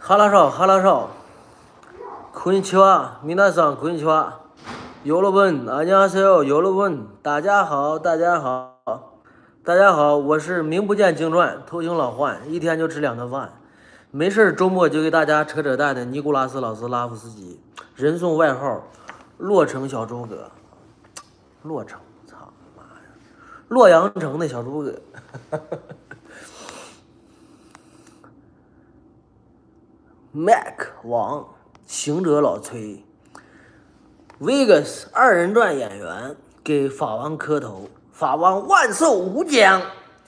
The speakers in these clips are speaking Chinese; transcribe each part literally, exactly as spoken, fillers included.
哈拉少，哈拉少，こんにちは，皆さんこんにちは。여러분，안녕하세요，여러분，大家好，大家好，大家好，我是名不见经传，头型老换，一天就吃两顿饭，没事周末就给大家扯扯淡的尼古拉斯老斯拉夫斯基，人送外号洛城小诸葛。洛城，操妈呀，洛阳城的小诸葛。Mac 王，行者老崔 ，Vegas 二人转演员给法王磕头，法王万寿无疆，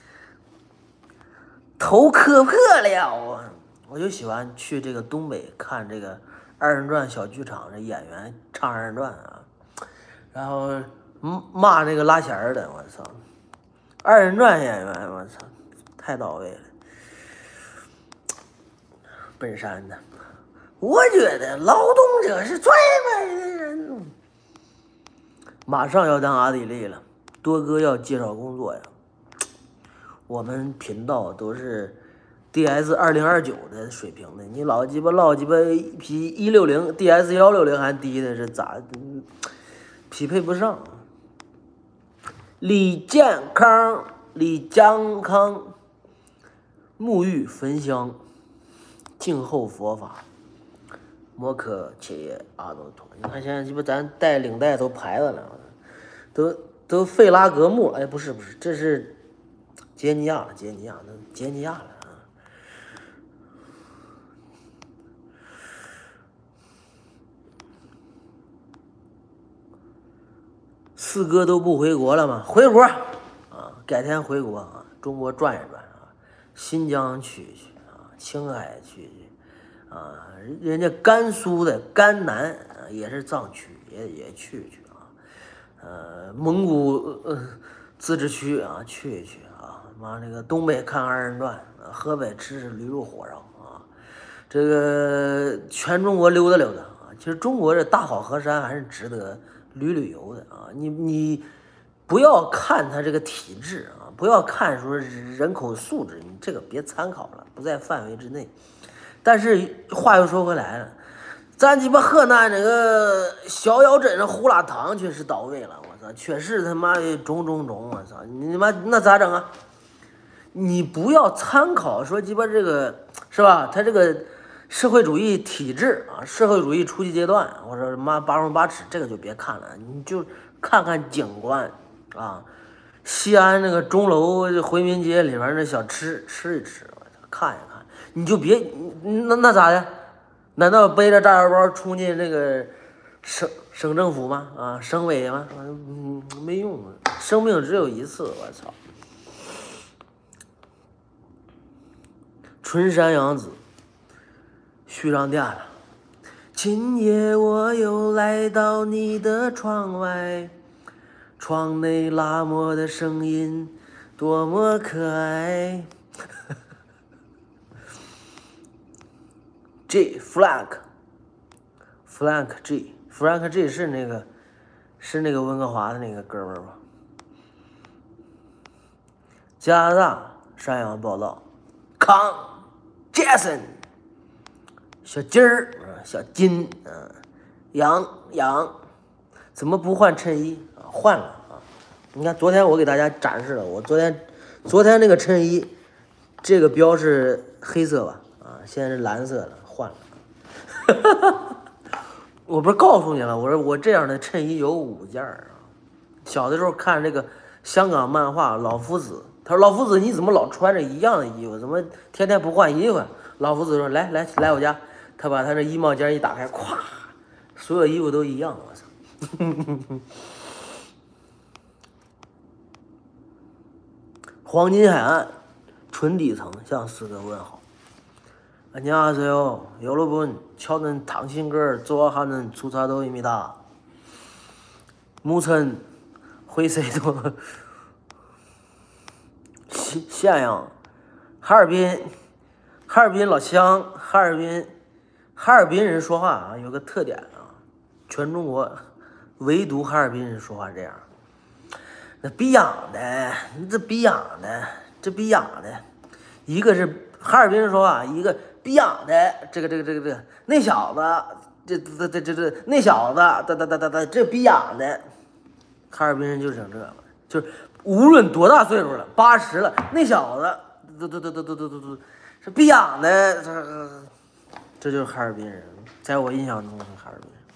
头磕破了啊！我就喜欢去这个东北看这个二人转小剧场，这演员唱二人转啊，然后骂那个拉弦儿的，我操，二人转演员，我操，太到位了。本山的，我觉得劳动者是最美的人。马上要当阿迪丽了，多哥要介绍工作呀。我们频道都是 D S 二零二九的水平的，你老鸡巴老鸡巴一匹一六零 D S 幺六零还低的，这咋匹配不上？李健康，李健康，沐浴焚香。静候佛法，摩可切耶阿诺托。你看现在鸡巴咱带领带都排了呢，都都费拉格穆。哎，不是不是，这是杰尼亚了，杰尼亚那杰尼亚了啊。四哥都不回国了吗？回国啊，改天回国啊，中国转一转啊，新疆去一去。青海去去啊，人家甘肃的甘南啊也是藏区，也也去去啊，呃，蒙古呃自治区啊去一去啊，妈那个东北看二人转，河北吃吃驴肉火烧啊，这个全中国溜达溜达啊。其实中国这大好河山还是值得旅旅游的啊，你你不要看他这个体制啊。不要看说人口素质，你这个别参考了，不在范围之内。但是话又说回来了，咱鸡巴河南这个逍遥镇胡辣汤确实到位了，我操，确实他妈的中中中，我操，你妈那咋整啊？你不要参考说鸡巴这个是吧？他这个社会主义体制啊，社会主义初级阶段，我说妈八荣八耻，这个就别看了，你就看看景观啊。西安那个钟楼回民街里边那小吃吃一吃，看一看，你就别那那咋的？难道背着炸药包冲进那个省省政府吗？啊，省委吗？嗯，没用，生命只有一次，我操！春山洋子续上电了。今夜我又来到你的窗外。窗内拉磨的声音多么可爱。G Frank Frank G Frank G 是那个是那个温哥华的那个哥们儿吧？加拿大山羊报道，康 Jason 小金儿小金啊，杨杨怎么不换衬衣？换了啊！你看，昨天我给大家展示了，我昨天昨天那个衬衣，这个标是黑色吧？啊，现在是蓝色了，换了。我不是告诉你了，我说我这样的衬衣有五件啊。小的时候看这个香港漫画《老夫子》，他说：“老夫子，你怎么老穿着一样的衣服？怎么天天不换衣服？”老夫子说：“来来来我家。”他把他这衣帽间一打开，咵，所有衣服都一样，我操！黄金海岸，纯底层向四哥问好。안녕하세요 여러분, 저는 당신을 좋아하는 주사도입니다. 무슨 회사도咸阳，哈尔滨，哈尔滨老乡，哈尔滨，哈尔滨人说话啊有个特点啊，全中国唯独哈尔滨人说话这样。那逼养的，你这逼养的，这逼养的，一个是哈尔滨人说话，一个逼养的这个这个这个这个那小子，这这这这这那小子，哒哒哒哒哒，这逼养的，哈尔滨人就整这个，就是无论多大岁数了，八十了，那小子，都都都都都都都都是逼养的，这这就是哈尔滨人，在我印象中是哈尔滨人。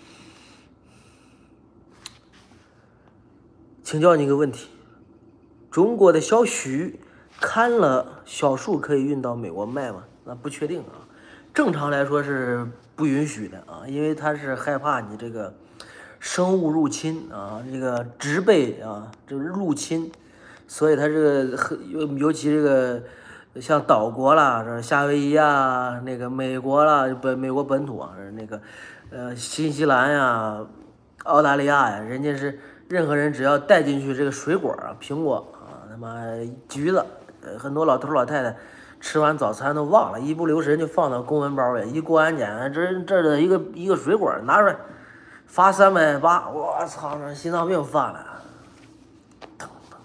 请教你一个问题：中国的小许看了小树可以运到美国卖吗？那不确定啊。正常来说是不允许的啊，因为他是害怕你这个生物入侵啊，这个植被啊，这个入侵，所以他这个尤尤其这个像岛国啦，这夏威夷啊，那个美国啦，本美国本土啊，那个呃新西兰呀、澳大利亚呀，人家是。任何人只要带进去这个水果啊，苹果啊，他妈橘子，呃，很多老头老太太吃完早餐都忘了，一不留神就放到公文包里，一过安检，这这的一个一个水果拿出来，罚三百八，我操，这心脏病犯了，疼疼。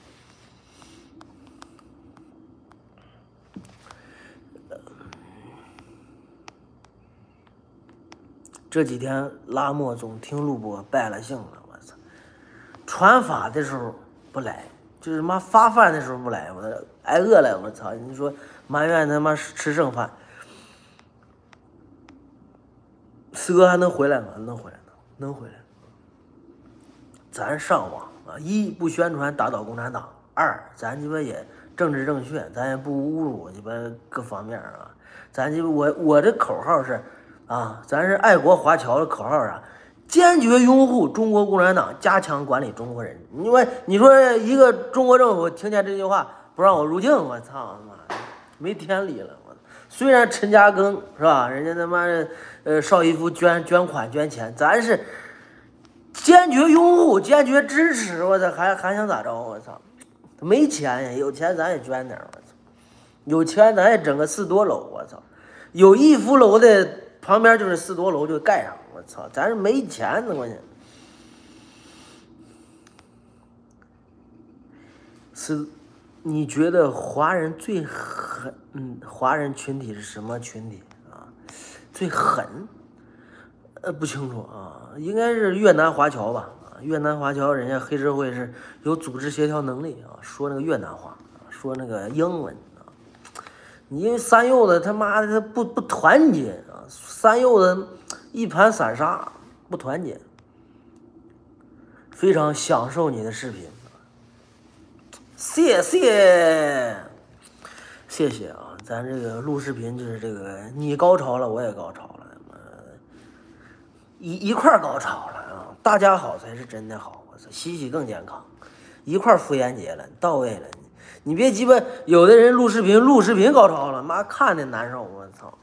这几天拉莫总听录播败了兴了。传法的时候不来，就是妈发饭的时候不来，我挨饿了，我操！你说埋怨他妈吃剩饭，四哥还能回来吗？能回来，能回来。咱上网啊，一不宣传打倒共产党，二咱鸡巴也政治正确，咱也不侮辱鸡巴各方面啊。咱鸡巴我我这口号是啊，咱是爱国华侨的口号啊。坚决拥护中国共产党，加强管理中国人。因为你说一个中国政府听见这句话不让我入境，我操他妈没天理了！我虽然陈嘉庚是吧，人家他妈的呃邵逸夫捐捐款捐钱，咱是坚决拥护、坚决支持。我操，还还想咋着？我操，没钱呀，有钱咱也捐点。我操，有钱咱也整个四多楼。我操，有一福楼的旁边就是四多楼，就盖上。我操，咱是没钱呢，关键是，你觉得华人最狠？嗯，华人群体是什么群体啊？最狠？呃，不清楚啊，应该是越南华侨吧？啊，越南华侨人家黑社会是有组织协调能力啊，说那个越南话，说那个英文啊。你因为三幼子他妈的他不不团结啊，三幼子。一盘散沙，不团结，非常享受你的视频，谢谢，谢谢啊！咱这个录视频就是这个，你高潮了，我也高潮了，呃、一一块高潮了啊！大家好才是真的好，我操，喜喜更健康，一块妇炎洁了，到位了，你别鸡巴，有的人录视频录视频高潮了，妈看的难受，我操！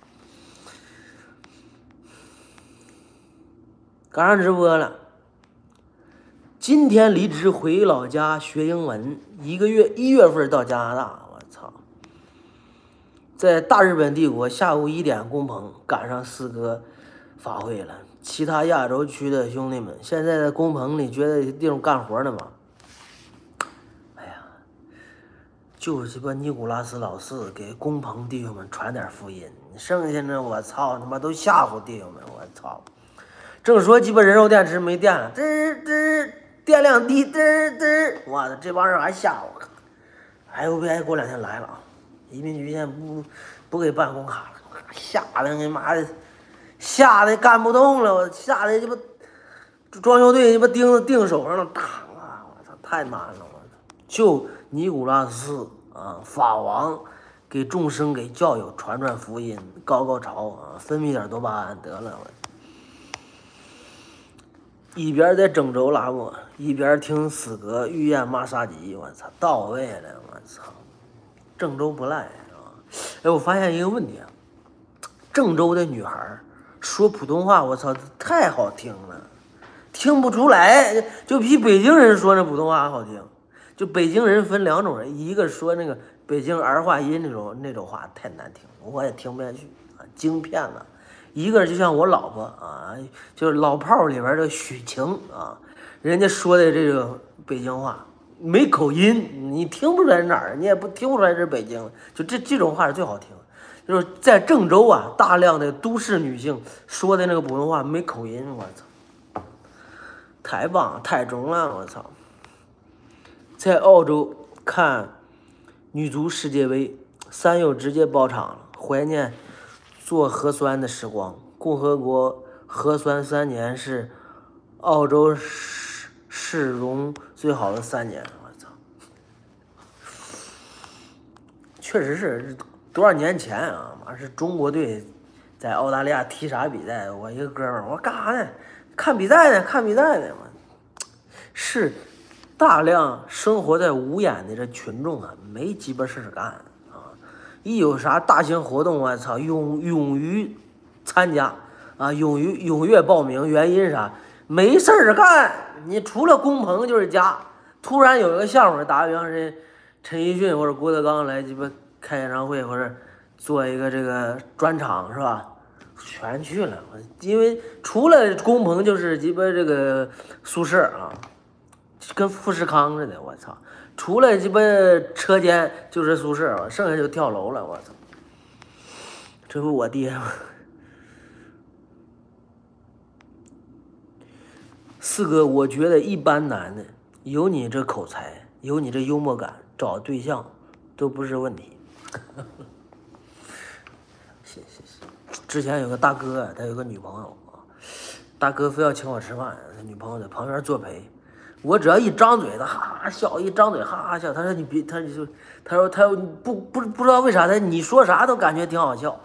赶上直播了，今天离职回老家学英文，一个月一月份到加拿大，我操！在大日本帝国下午一点工棚赶上四哥法会了，其他亚洲区的兄弟们现在在工棚里觉得地方干活呢嘛？哎呀，就是鸡巴尼古拉斯老四给工棚弟兄们传点福音，剩下的我操他妈都吓唬弟兄们，我操！正说鸡巴人肉电池没电了，嘚嘚电量低，嘚嘚，我的这帮人还吓我！哎呦别过两天来了啊！移民局现在不不给办工卡了，吓得你妈的，吓得干不动了，我吓得鸡巴装修队鸡巴钉子钉手上了，烫啊！我操，太难了！我操，就尼古拉斯啊，法王给众生给教友传传福音，高高潮啊，分泌点多巴胺得了我。一边在郑州拉磨，一边听死哥御宴马杀鸡，我操，到位了，我操，郑州不赖啊！哎，我发现一个问题啊，郑州的女孩说普通话，我操，太好听了，听不出来，就比北京人说那普通话好听。就北京人分两种人，一个说那个北京儿化音那种那种话太难听，我也听不下去啊，惊骗了。一个就像我老婆啊，就是老炮里边的许晴啊，人家说的这个北京话， 没口音，你听不出来是哪儿，你也不听不出来是北京，就这这种话是最好听。就是在郑州啊，大量的都市女性说的那个普通话没口音，我操，太棒太中了，我操！在澳洲看女足世界杯，三幼直接包场了，怀念做核酸的时光。共和国核酸三年是澳洲市市容最好的三年，我操！确实是多少年前啊，妈是中国队在澳大利亚踢啥比赛？我一个哥们儿，我干啥呢？看比赛呢，看比赛呢，我是大量生活在无烟的这群众啊，没鸡巴事儿干啊！一有啥大型活动，我操，勇勇于参加啊，勇于踊跃报名。原因啥？没事儿干，你除了工棚就是家。突然有一个项目，打个比方说，陈奕迅或者郭德纲来鸡巴开演唱会，或者做一个这个专场，是吧？全去了，因为除了工棚就是鸡巴这个宿舍啊。跟富士康似的，我操！除了鸡巴车间就是宿舍，剩下就跳楼了，我操！这不我爹吗？四哥，我觉得一般男的有你这口才，有你这幽默感，找对象都不是问题。谢谢谢。之前有个大哥，他有个女朋友啊，大哥非要请我吃饭，他女朋友在旁边作陪。我只要一张嘴，他哈哈笑；一张嘴哈哈笑。他说你别，他就他说他不不不知道为啥，他你说啥都感觉挺好笑。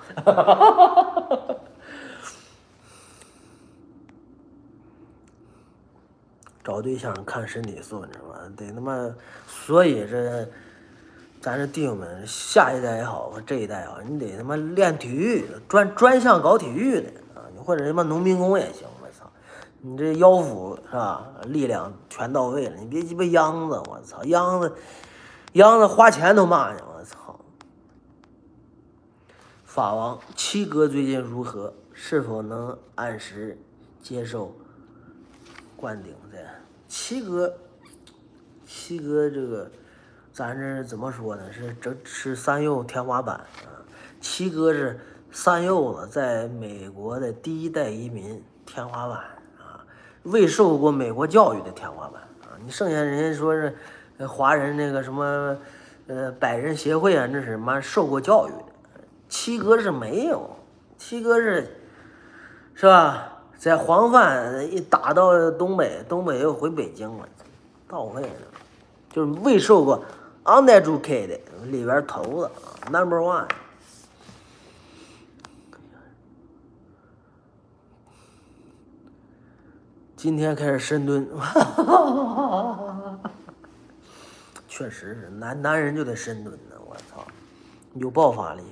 找对象看身体素质嘛，得他妈，所以这咱这弟兄们，下一代也好，这一代也好，你得他妈练体育，专专项搞体育的啊，你或者他妈农民工也行。你这腰腹是吧？力量全到位了，你别鸡巴秧子，我操，秧子，秧子花钱都骂你，我操！法王七哥最近如何？是否能按时接受灌顶的？七哥，七哥这个，咱这怎么说呢？是这是三幼天花板啊！七哥是三幼子在美国的第一代移民天花板。未受过美国教育的天花板啊！你剩下人家说是，呃，华人那个什么，呃，百人协会啊，那是什么受过教育的。七哥是没有，七哥是，是吧？在黄泛一打到东北，东北又回北京了，到位了，就是未受过 uneducated 里边头子 number one。今天开始深蹲，确实是男男人就得深蹲呢，我操，有爆发力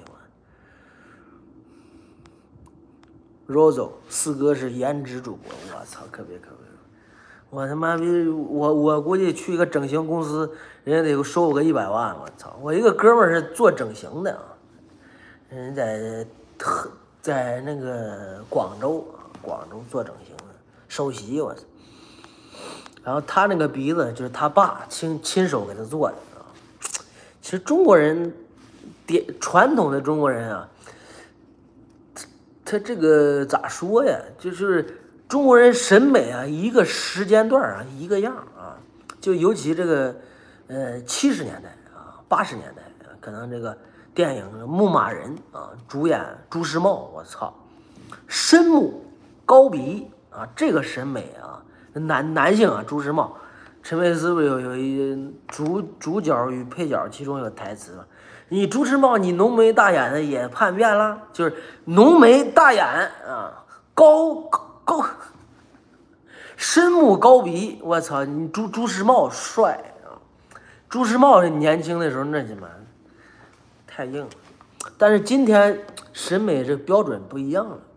我。Rozo 四哥是颜值主播，我操，可别可别，我他妈逼我我估计去一个整形公司，人家得收我个一百万，我操，我一个哥们儿是做整形的啊，人在特在那个广州啊，广州做整形。首席我操，然后他那个鼻子就是他爸亲亲手给他做的啊。其实中国人，典传统的中国人啊，他他这个咋说呀？就是中国人审美啊，一个时间段啊一个样啊。就尤其这个呃七十年代啊，八十年代啊，可能这个电影《牧马人》啊，主演朱时茂，我操，深目高鼻。啊，这个审美啊，男男性啊，朱时茂，陈佩斯不是有有一主主角与配角，其中有台词嘛？你朱时茂，你浓眉大眼的也叛变了，就是浓眉大眼啊，高高高，深目高鼻，我操，你朱朱时茂帅啊！朱时茂年轻的时候那什么，太硬了，但是今天审美这标准不一样了。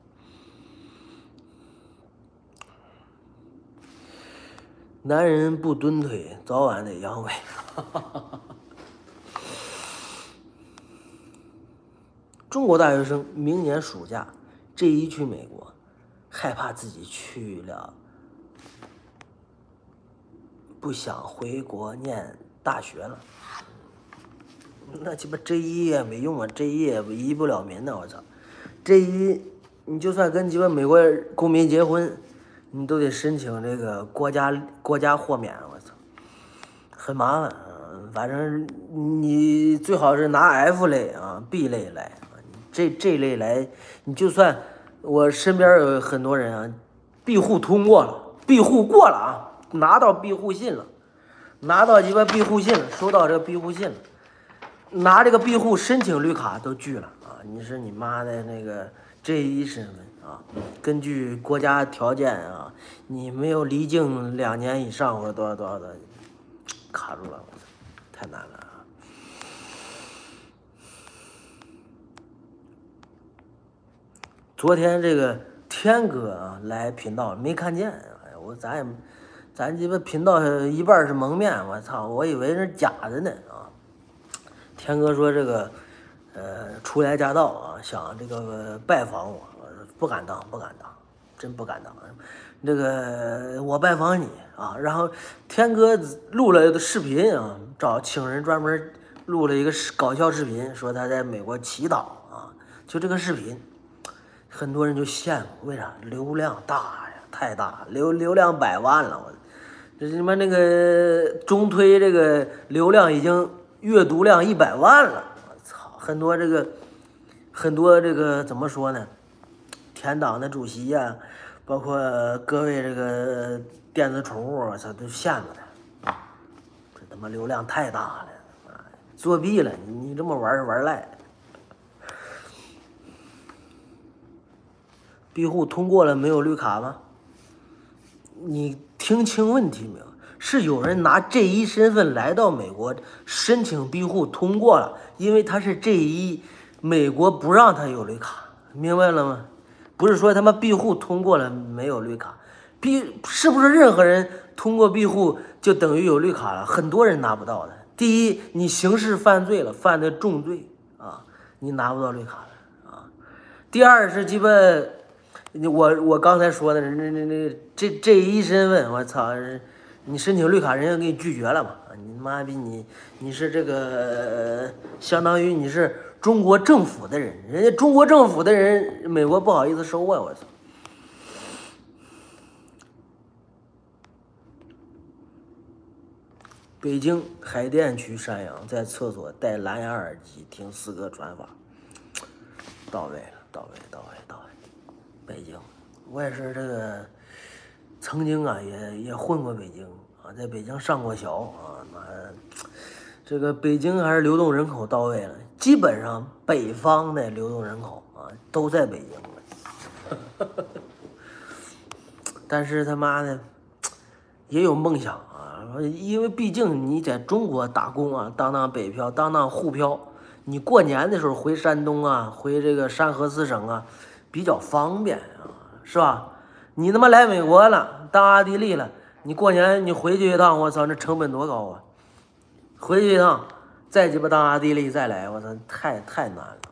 男人不蹲腿，早晚得阳痿。中国大学生明年暑假这一去美国，害怕自己去了不不想回国念大学了。那鸡巴 J 一 也没用啊 ，J 一 也移不了民呢，我操 ！J 一 你就算跟鸡巴美国公民结婚，你都得申请这个国家国家豁免，我操，很麻烦。反正你最好是拿 F 类啊 B 类来，这这类来，你就算我身边有很多人啊，庇护通过了，庇护过了啊，拿到庇护信了，拿到鸡巴庇护信了，收到这个庇护信了，拿这个庇护申请绿卡都拒了啊！你是你妈的那个 J 一 身份啊，根据国家条件啊，你没有离境两年以上或者多少多少的，卡住了。太难了啊！昨天这个天哥啊来频道没看见，哎呀，我咱也咱鸡巴频道一半是蒙面，我操，我以为是假的呢啊！天哥说这个呃初来乍到啊，想这个拜访我，我说不敢当，不敢当，真不敢当。这个我拜访你啊，然后天哥录了视频啊，找请人专门录了一个搞笑视频，说他在美国祈祷啊，就这个视频，很多人就羡慕，为啥？流量大呀，太大，流流量百万了，我这他妈那个中推这个流量已经阅读量一百万了，我操，很多这个很多这个怎么说呢？田党的主席呀、啊。包括各位这个电子宠物，我操，都羡慕他，这他妈流量太大了，啊，作弊了，你你这么玩是玩赖。庇护通过了没有绿卡吗？你听清问题没有？是有人拿 J 一 身份来到美国申请庇护通过了，因为他是 J 一，美国不让他有绿卡，明白了吗？不是说他妈庇护通过了没有绿卡，庇是不是任何人通过庇护就等于有绿卡了？很多人拿不到的。第一，你刑事犯罪了，犯的重罪啊，你拿不到绿卡了啊。第二是鸡巴，我我刚才说的那那那这这一身份，我操，你申请绿卡，人家给你拒绝了嘛？你妈逼你你是这个相当于你是。中国政府的人，人家中国政府的人，美国不好意思收啊！我操！北京海淀区山羊在厕所戴蓝牙耳机听四哥传法，到位了，到位，到位，到位！北京，我也是这个曾经啊，也也混过北京啊，在北京上过学啊，妈。这个北京还是流动人口到位了，基本上北方的流动人口啊都在北京了。但是他妈的也有梦想啊，因为毕竟你在中国打工啊，当当北漂，当当沪漂，你过年的时候回山东啊，回这个山河四省啊，比较方便啊，是吧？你他妈来美国了，当阿地利了，你过年你回去一趟，我操，那成本多高啊！回去一趟，再鸡巴当阿地利再来，我操，太太难了。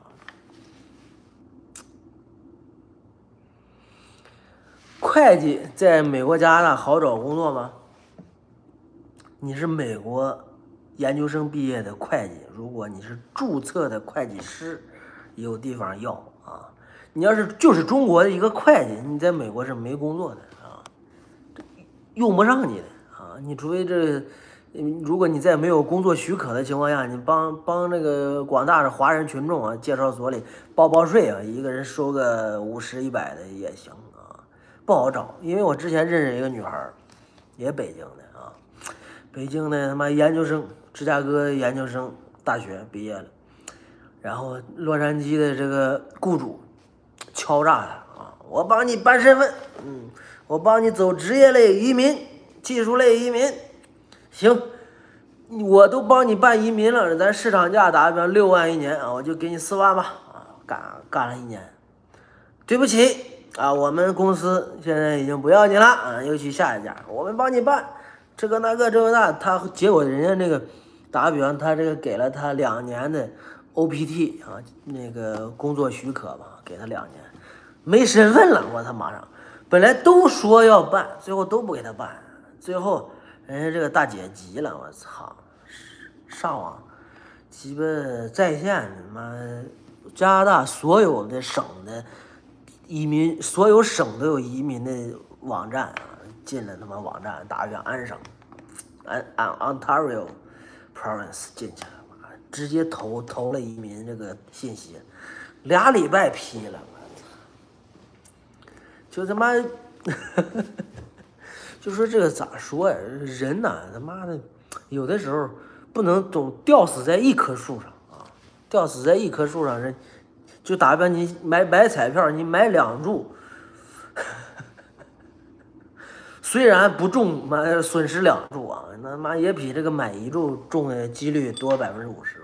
会计在美国、加拿大好找工作吗？你是美国研究生毕业的会计，如果你是注册的会计师，有地方要啊。你要是就是中国的一个会计，你在美国是没工作的啊，用不上你的啊。你除非这。如果你在没有工作许可的情况下，你帮帮那个广大的华人群众啊，介绍所里报报税啊，一个人收个五十一百的也行啊，不好找。因为我之前认识一个女孩，也北京的啊，北京的他妈研究生，芝加哥研究生大学毕业了，然后洛杉矶的这个雇主敲诈他啊，我帮你办身份，嗯，我帮你走职业类移民、技术类移民。行，我都帮你办移民了，咱市场价打比方六万一年啊，我就给你四万吧啊，干干了一年，对不起啊，我们公司现在已经不要你了啊，又去下一家，我们帮你办这个那个这个那，他结果人家那个打个比方，他这个给了他两年的 O P T 啊，那个工作许可吧，给他两年，没身份了，我他马上本来都说要办，最后都不给他办，最后。 人家这个大姐急了，我操，上网鸡巴在线，他妈加拿大所有的省的移民，所有省都有移民的网站啊，进了他妈网站，打个安省，安安 Ontario Province 进去了，直接投投了移民这个信息，俩礼拜批了，我操，就他妈。就说这个咋说呀？人呐，他妈的，有的时候不能总吊死在一棵树上啊！吊死在一棵树上，人就打比方，你买买彩票，你买两注，虽然不中，妈损失两注啊，那妈也比这个买一注中的几率多百分之五十。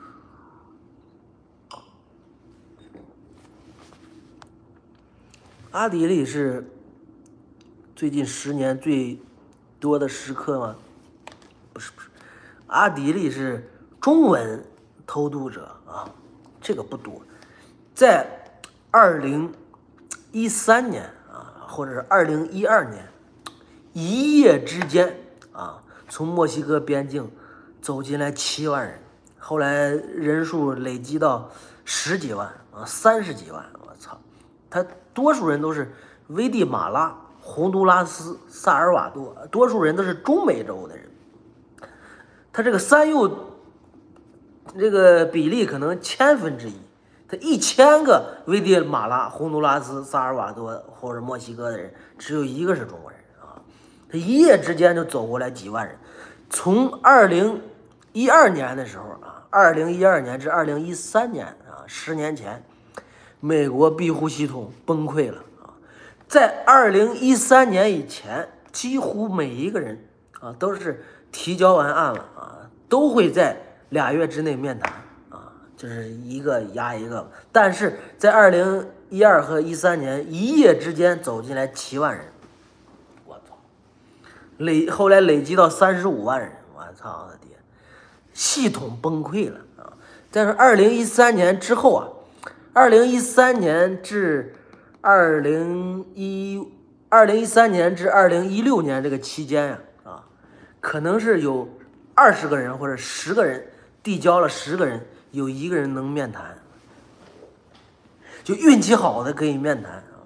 阿迪力是最近十年最多的时刻吗？不是不是，阿迪力是中文偷渡者啊，这个不多。在二零一三年啊，或者是二零一二年，一夜之间啊，从墨西哥边境走进来七万人，后来人数累积到十几万啊，三十几万，我操！他多数人都是危地马拉、洪都拉斯、萨尔瓦多，多数人都是中美洲的人。他这个三右这个比例可能千分之一，他一千个危地马拉、洪都拉斯、萨尔瓦多或者墨西哥的人，只有一个是中国人啊。他一夜之间就走过来几万人，从二零一二年的时候啊，二零一二年至二零一三年啊，十年前。美国庇护系统崩溃了啊！在二零一三年以前，几乎每一个人啊都是提交完案了啊，都会在俩月之内面谈啊，就是一个压一个。但是在二零一二和一三年一夜之间走进来七万人，我操！累后来累积到三十五万人，我操我的爹！系统崩溃了啊！但是二零一三年之后啊。二零一三年至二零一二零一三年至二零一六年这个期间呀，啊，可能是有二十个人或者十个人递交了十个人，有一个人能面谈，就运气好的可以面谈啊。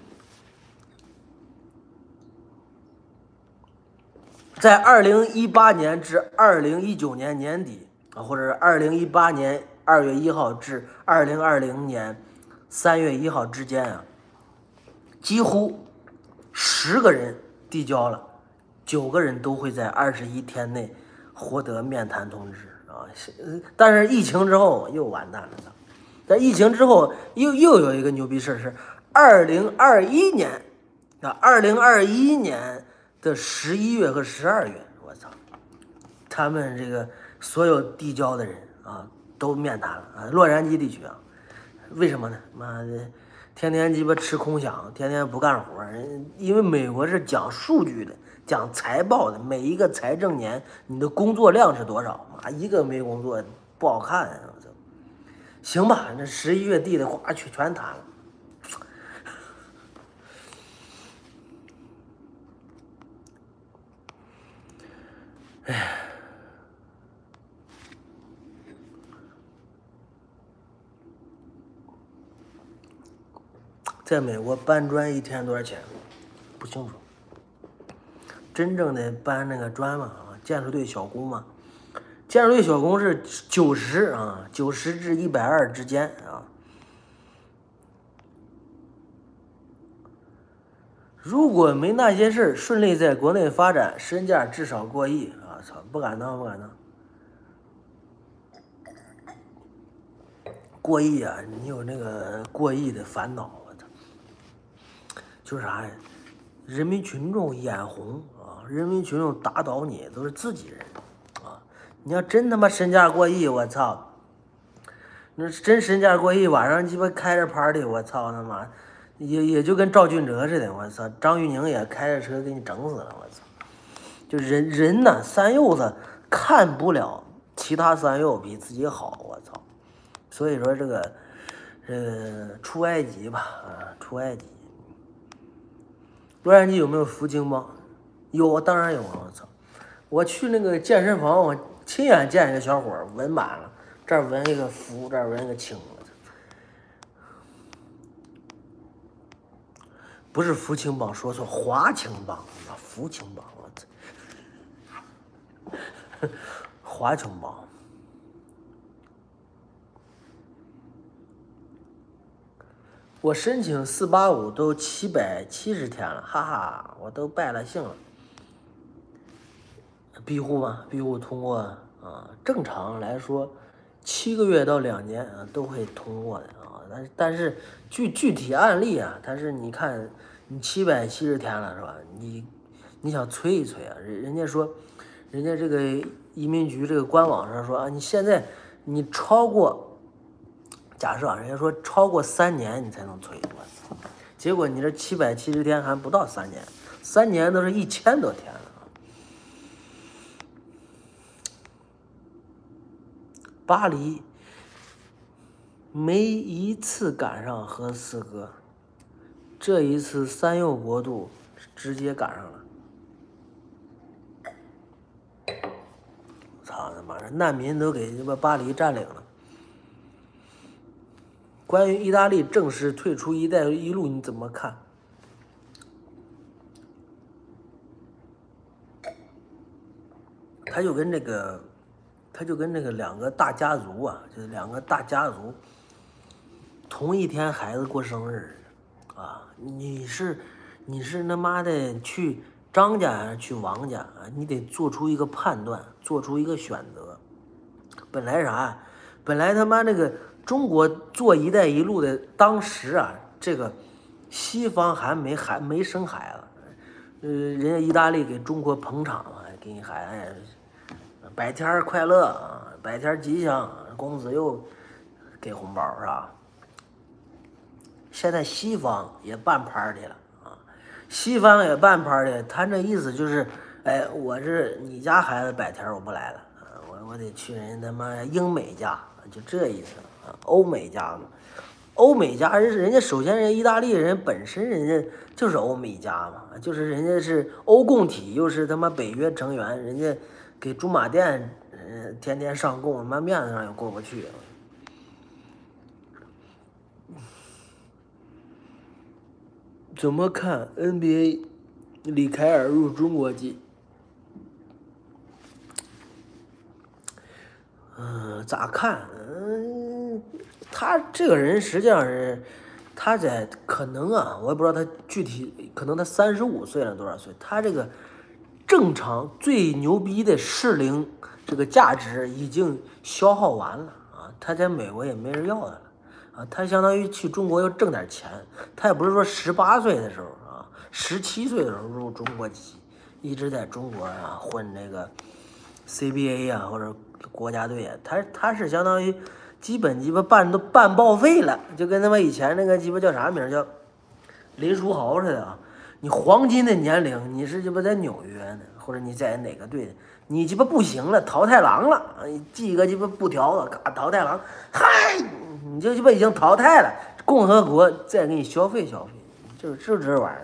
在二零一八年至二零一九年年底啊，或者是二零一八年。二月一号至二零二零年三月一号之间啊，几乎十个人递交了，九个人都会在二十一天内获得面谈通知啊。但是疫情之后又完蛋了，在疫情之后又又有一个牛逼事是二零二一年啊，二零二一年的十一月和十二月，我操，他们这个所有递交的人啊。都面谈了啊，洛杉矶地区啊，为什么呢？妈的，天天鸡巴吃空饷，天天不干活，因为美国是讲数据的，讲财报的，每一个财政年你的工作量是多少？妈一个没工作不好看啊！我操，行吧，那十一月地的呱全全谈了。哎。在美国搬砖一天多少钱？不清楚。真正的搬那个砖嘛，啊，建筑队小工嘛，建筑队小工是九十啊，九十至一百二之间啊。如果没那些事儿，顺利在国内发展，身价至少过亿啊！操，不敢当，不敢当。过亿啊，你有那个过亿的烦恼。就是啥呀？人民群众眼红啊，人民群众打倒你都是自己人啊！你要真他妈身价过亿，我操！那真身价过亿，晚上鸡巴开着 party， 我操他妈，也也就跟赵俊哲似的，我操！张玉宁也开着车给你整死了，我操！就人人呐，三幼子看不了其他三幼比自己好，我操！所以说这个，呃，出埃及吧，啊，出埃及。洛杉矶有没有福星帮？有，当然有啊！我操， 我去那个健身房，我亲眼见一个小伙儿纹满了，这儿纹一个福，这儿纹一个清，不是福清帮，说错，华清帮啊，福清帮，我操，华清帮。我申请四八五都七百七十天了，哈哈，我都败了兴了。庇护嘛，庇护通过啊，正常来说，七个月到两年啊都会通过的啊。但是但是具具体案例啊，但是你看你七百七十天了是吧？你你想催一催啊，人人家说，人家这个移民局这个官网上说啊，你现在你超过。假设啊，人家说超过三年你才能催，我操！结果你这七百七十天还不到三年，三年都是一千多天了啊！巴黎没一次赶上和四哥，这一次三右国度直接赶上了。操他妈！难民都给他妈巴黎占领了。关于意大利正式退出“一带一路”，你怎么看？他就跟这个，他就跟这个两个大家族啊，就是两个大家族，同一天孩子过生日，啊，你是你是他妈的去张家还是去王家啊？你得做出一个判断，做出一个选择。本来啥？本来他妈那个。中国做“一带一路”的当时啊，这个西方还没还没生孩子，呃，人家意大利给中国捧场嘛，给你孩子百天快乐啊，百天吉祥，公子又给红包是吧？现在西方也办 party 了啊，西方也办 party， 他这意思就是，哎，我是你家孩子百天我不来了啊，我我得去人家他妈英美家，就这意思。欧美家嘛，欧美家人人家首先人意大利人本身人家就是欧美家嘛，就是人家是欧共体，又是他妈北约成员，人家给驻马店，呃，天天上供，他妈面子上也过不去。怎么看 N B A 李凯尔入中国籍？嗯、呃，咋看？嗯、呃，他这个人实际上是他在可能啊，我也不知道他具体，可能他三十五岁了多少岁？他这个正常最牛逼的适龄这个价值已经消耗完了啊，他在美国也没人要他了啊，他相当于去中国要挣点钱，他也不是说十八岁的时候啊，十七岁的时候入中国籍，一直在中国啊混这个 C B A 啊或者。国家队啊，他他是相当于基本鸡巴办都办报废了，就跟他妈以前那个鸡巴叫啥名叫林书豪似的啊。你黄金的年龄，你是鸡巴在纽约呢，或者你在哪个队，你鸡巴不行了，淘汰狼了，系个鸡巴布条子，嘎淘汰狼，嗨，你就鸡巴已经淘汰了。共和国再给你消费消费，就是就这玩意儿。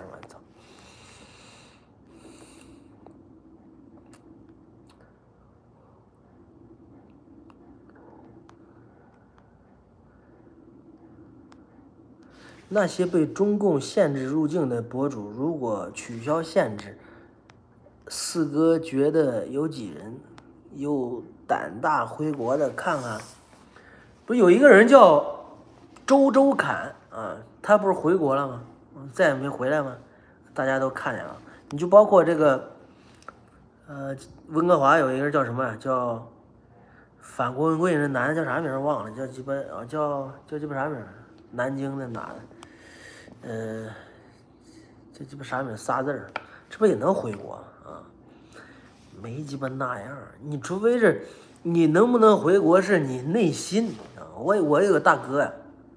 那些被中共限制入境的博主，如果取消限制，四哥觉得有几人有胆大回国的？看看，不是有一个人叫周周侃啊，他不是回国了吗？再也没回来吗？大家都看见了。你就包括这个，呃，温哥华有一个人叫什么？叫反郭文贵，那男的叫啥名忘了，叫鸡巴啊，叫叫鸡巴啥名？南京的哪的？呃，这鸡巴啥名？仨字儿，这不也能回国啊？没鸡巴那样，你除非是，你能不能回国是你内心啊。我我有个大哥呀，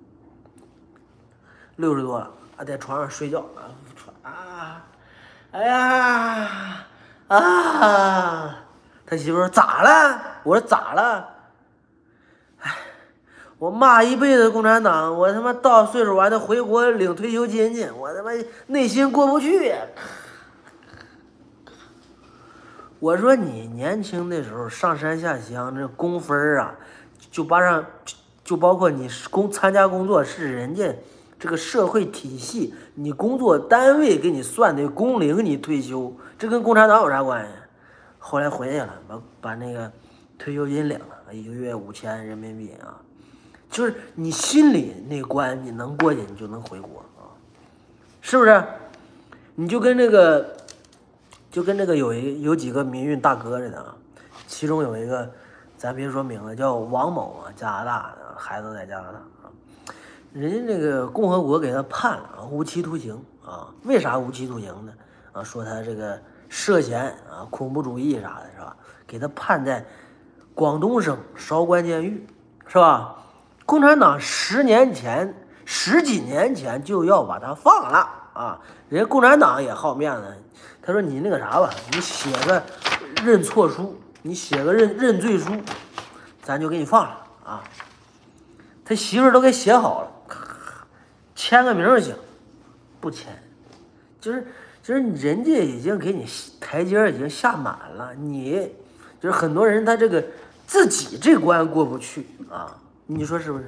六十多了，啊，在床上睡觉啊啊，哎呀啊，他媳妇说咋了？我说咋了？哎。我骂一辈子共产党，我他妈到岁数我还得回国领退休金去，我他妈内心过不去呀！ 我说你年轻的时候上山下乡，这工分啊，就把上就包括你工参加工作是人家这个社会体系，你工作单位给你算的工龄，你退休，这跟共产党有啥关系？后来回去了，把把那个退休金领了，一个月五千人民币啊，就是你心里那关你能过去，你就能回国啊，是不是？你就跟那个。就跟那个有一有几个民运大哥似的啊，其中有一个，咱别说名字，叫王某啊，加拿大的孩子在加拿大啊，人家那个共和国给他判了啊，无期徒刑啊，为啥无期徒刑呢？啊，说他这个涉嫌啊恐怖主义啥的，是吧？给他判在广东省韶关监狱，是吧？共产党十年前、十几年前就要把他放了啊，人家共产党也好面子。他说：“你那个啥吧，你写个认错书，你写个认认罪书，咱就给你放了啊。”他媳妇儿都给写好了，签个名就行，不签，就是就是人家已经给你台阶已经下满了，你就是很多人他这个自己这关过不去啊，你说是不是？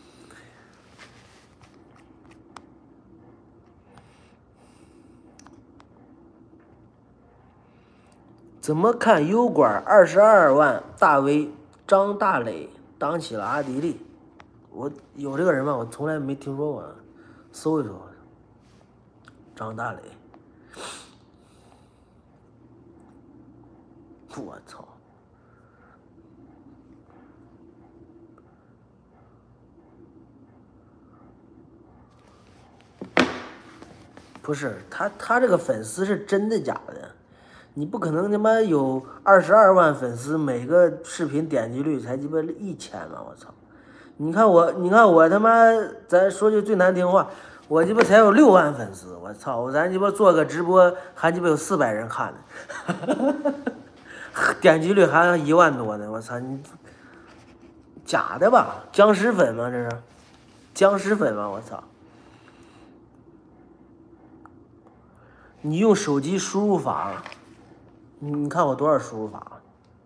怎么看油管二十二万大 V 张大磊当起了阿迪力？我有这个人吗？我从来没听说过，搜一搜。张大磊，我操！不是他，他这个粉丝是真的假的？你不可能他妈有二十二万粉丝，每个视频点击率才鸡巴一千嘛！我操！你看我，你看我他妈，咱说句最难听话，我鸡巴才有六万粉丝，我操！我咱鸡巴做个直播，还鸡巴有四百人看呢，点击率还一万多呢！我操你，假的吧？僵尸粉吗？这是僵尸粉吗？我操！你用手机输入法。你看我多少输入法？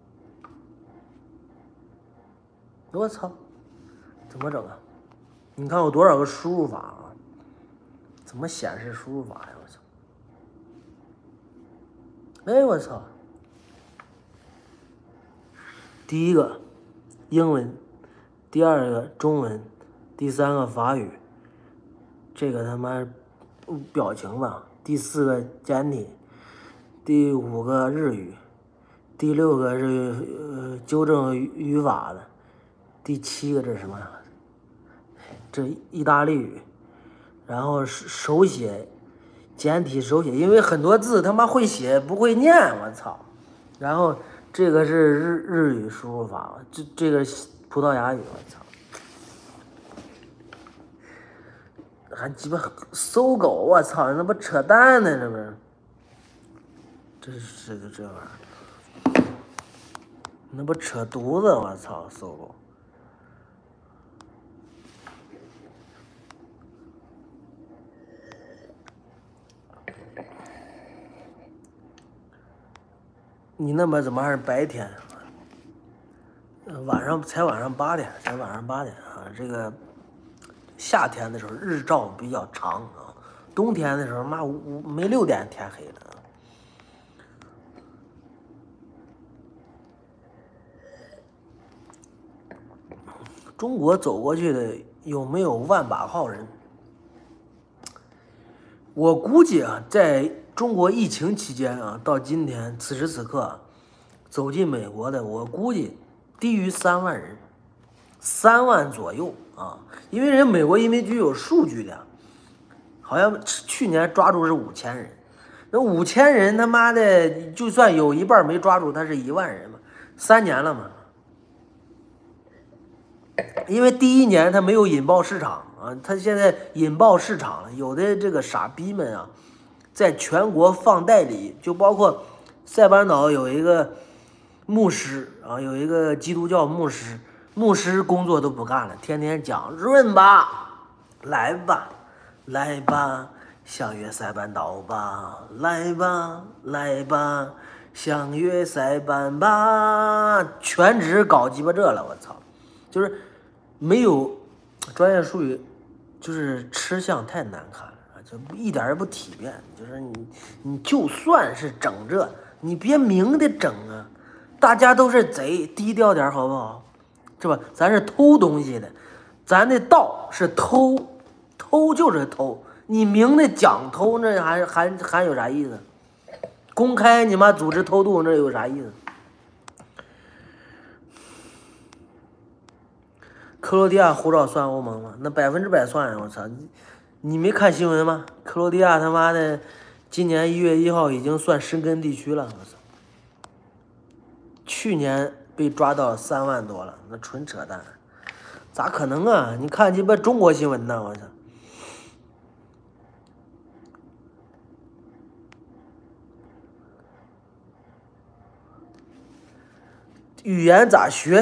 我操，怎么整啊？你看我多少个输入法啊？怎么显示输入法呀？我操！哎，我操！第一个英文，第二个中文，第三个法语，这个他妈表情吧，第四个简体。第五个日语，第六个是呃纠正语法的，第七个这是什么？这意大利语，然后手写，简体手写，因为很多字他妈会写不会念，我操！然后这个是日日语输入法，这这个葡萄牙语，我操！还鸡巴搜狗，我操！那不扯淡呢，这不是？这是这个这玩意儿，那不扯犊子！我操，搜狗。你那边怎么还是白天？晚上才晚上八点，才晚上八点啊！这个夏天的时候日照比较长啊，冬天的时候妈五没六点天黑了。中国走过去的有没有万把号人？我估计啊，在中国疫情期间啊，到今天此时此刻，走进美国的，我估计低于三万人，三万左右啊。因为人美国移民局有数据的，好像去年抓住是五千人，那五千人他妈的，就算有一半没抓住，他是一万人嘛，三年了嘛。因为第一年他没有引爆市场啊，他现在引爆市场了。有的这个傻逼们啊，在全国放代理，就包括塞班岛有一个牧师啊，有一个基督教牧师，牧师工作都不干了，天天讲润吧，来吧，来吧，相约塞班岛吧，来吧，来吧， 相约塞班吧，全职搞鸡巴这了，我操！就是没有专业术语，就是吃相太难看了，就一点也不体面。就是你，你就算是整这，你别明的整啊！大家都是贼，低调点好不好？是吧？咱是偷东西的，咱的道是偷，偷就是偷。你明的讲偷，那还还还有啥意思？公开你妈组织偷渡，那有啥意思？克罗地亚护照算欧盟吗？那百分之百算呀！我操，你你没看新闻吗？克罗地亚他妈的今年一月一号已经算申根地区了，我操！去年被抓到三万多了，那纯扯淡，咋可能啊？你看鸡巴中国新闻呢，我操！语言咋学？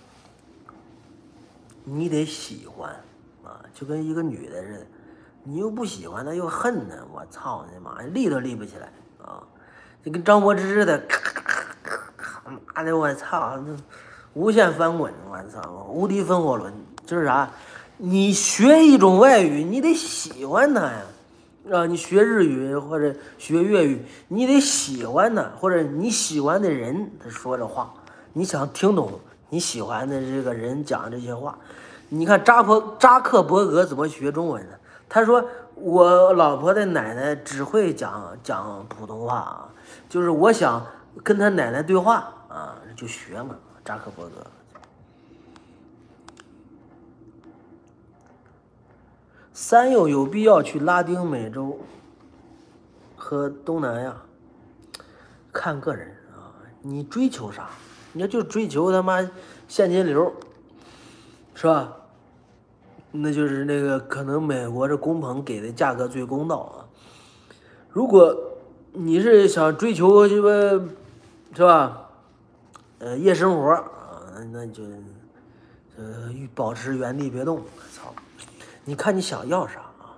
你得喜欢啊，就跟一个女的似的，你又不喜欢她又恨她，我操你妈，立都立不起来啊！就跟张柏芝似的，咔咔咔咔，妈的我操，那无限翻滚，我操，无敌风火轮，就是啥？你学一种外语，你得喜欢它呀。啊，你学日语或者学粤语，你得喜欢它，或者你喜欢的人他说这话，你想听懂你喜欢的这个人讲这些话。你看扎克扎克伯格怎么学中文的？他说我老婆的奶奶只会讲讲普通话啊，就是我想跟他奶奶对话啊，就学嘛。扎克伯格。三友有必要去拉丁美洲和东南亚？看个人啊，你追求啥？你要就追求他妈现金流，是吧？那就是那个可能美国这工棚给的价格最公道啊。如果你是想追求这个，是吧？呃，夜生活啊，那就呃保持原地别动。我操！你看你想要啥啊？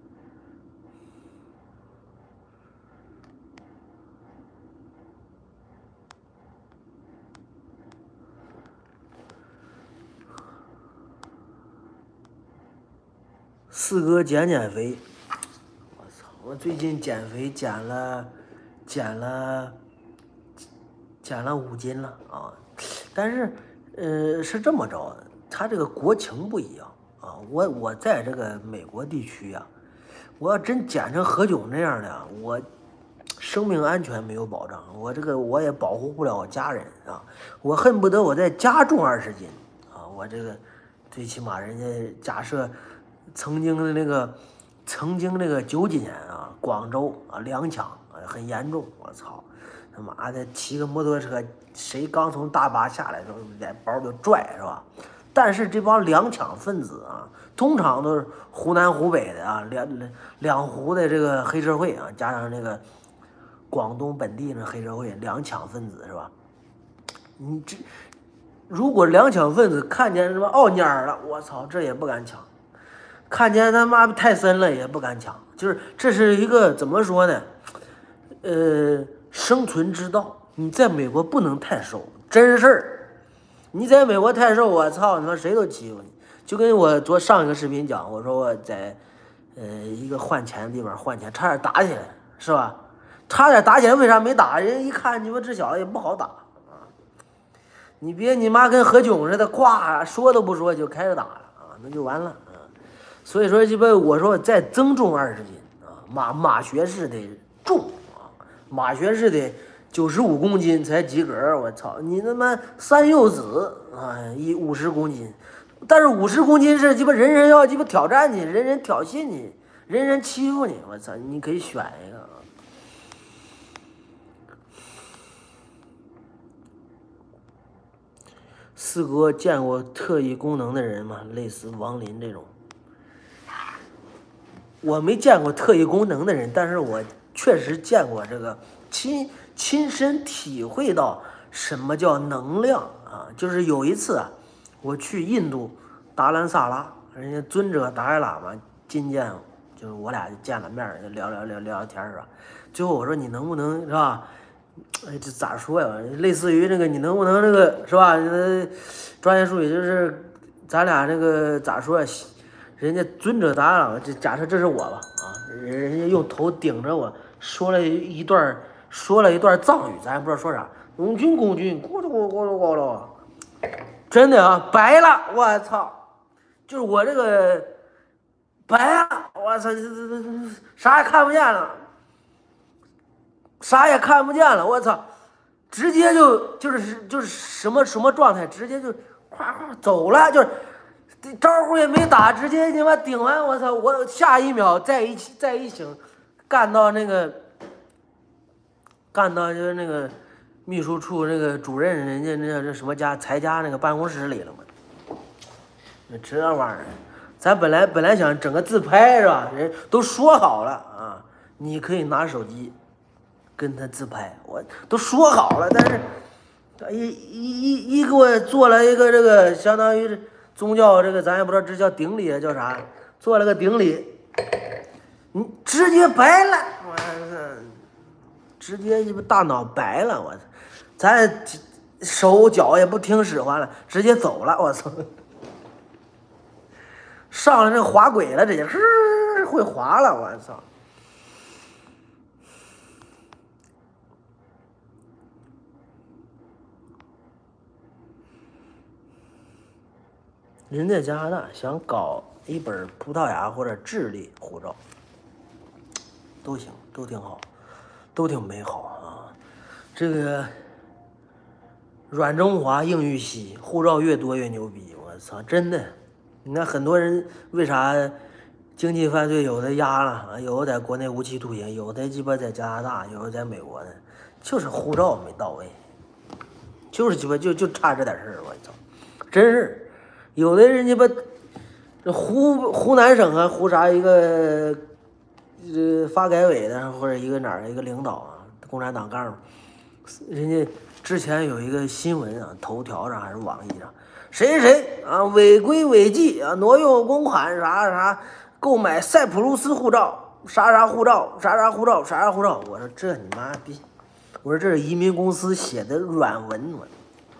四哥减减肥，我操！我最近减肥减了，减了，减了五斤了啊！但是，呃，是这么着的，他这个国情不一样啊。我我在这个美国地区呀、啊，我要真减成何炅那样的，我生命安全没有保障，我这个我也保护不了我家人啊。我恨不得我在家重二十斤啊！我这个最起码人家假设曾经的那个曾经那个九几年啊，广州啊两抢啊很严重，我操！他妈的骑个摩托车，谁刚从大巴下来的时候，连包就拽，是吧？但是这帮两抢分子啊，通常都是湖南湖北的啊，两两湖的这个黑社会啊，加上这个广东本地的黑社会，两抢分子是吧？你这如果两抢分子看见什么奥尼尔了，我操，这也不敢抢；看见他妈泰森了也不敢抢。就是这是一个怎么说呢？呃。生存之道，你在美国不能太瘦，真事儿。你在美国太瘦，我操，他妈谁都欺负你。就跟我昨上一个视频讲，我说我在呃一个换钱的地方换钱，差点打起来，是吧？差点打起来，为啥没打？人一看你们这小子也不好打啊！你别你妈跟何炅似的，咵说都不说就开始打了啊，那就完了啊！所以说鸡巴，我说再增重二十斤啊，马马学士得重。马学士得九十五公斤才及格，我操！你他妈三幼子啊，一五十公斤，但是五十公斤是鸡巴人人要鸡巴挑战你，人人挑衅你，人人欺负你，我操！你可以选一个啊。四哥见过特异功能的人吗？类似王林这种，我没见过特异功能的人，但是我。确实见过这个亲亲身体会到什么叫能量啊！就是有一次啊，我去印度达兰萨拉，人家尊者达赖喇嘛觐见我，就是我俩就见了面，就聊聊聊聊聊天是吧？最后我说你能不能是吧， 哎，这咋说呀？类似于那个，你能不能那个是吧？专业术语就是，咱俩那个咋说呀？人家尊者答了，这假设这是我吧，啊，人家用头顶着我说了一段，说了一段藏语，咱也不知道说啥。共军共军，咕噜咕噜咕噜咕噜，真的啊，白了，我操！就是我这个白了，我操，这这这这啥也看不见了。啥也看不见了，我操！直接就就是就是什么什么状态，直接就夸夸走了，就是招呼也没打，直接他妈顶完，我操！我下一秒再一再一醒，干到那个干到就是那个秘书处那个主任人家那这什么家财家那个办公室里了嘛。这玩意儿，咱本来本来想整个自拍是吧？人都说好了啊，你可以拿手机。跟他自拍，我都说好了，但是他一一一一给我做了一个这个相当于宗教这个，咱也不知道这叫顶礼叫啥，做了个顶礼，你直接白了，我操，直接你们大脑白了，我操，咱手脚也不听使唤了，直接走了，我操，上了那滑轨了，直接会滑了，我操。人在加拿大想搞一本葡萄牙或者智利护照，都行，都挺好，都挺美好啊。这个软中华硬玉溪，护照越多越牛逼，我操，真的。你看很多人为啥经济犯罪有的压了啊，有的在国内无期徒刑，有的鸡巴在加拿大，有的在美国呢，就是护照没到位，就是鸡巴就就差这点事儿，我操，真是。有的人家吧，这湖湖南省啊，湖啥一个呃发改委的或者一个哪儿一个领导啊，共产党干部，人家之前有一个新闻啊，头条上还是网易上，谁谁谁啊违规违纪啊，挪用公款啥啥，购买塞浦路斯护照，啥啥护照，啥啥护照，啥啥护照。我说这你妈逼，我说这是移民公司写的软文我。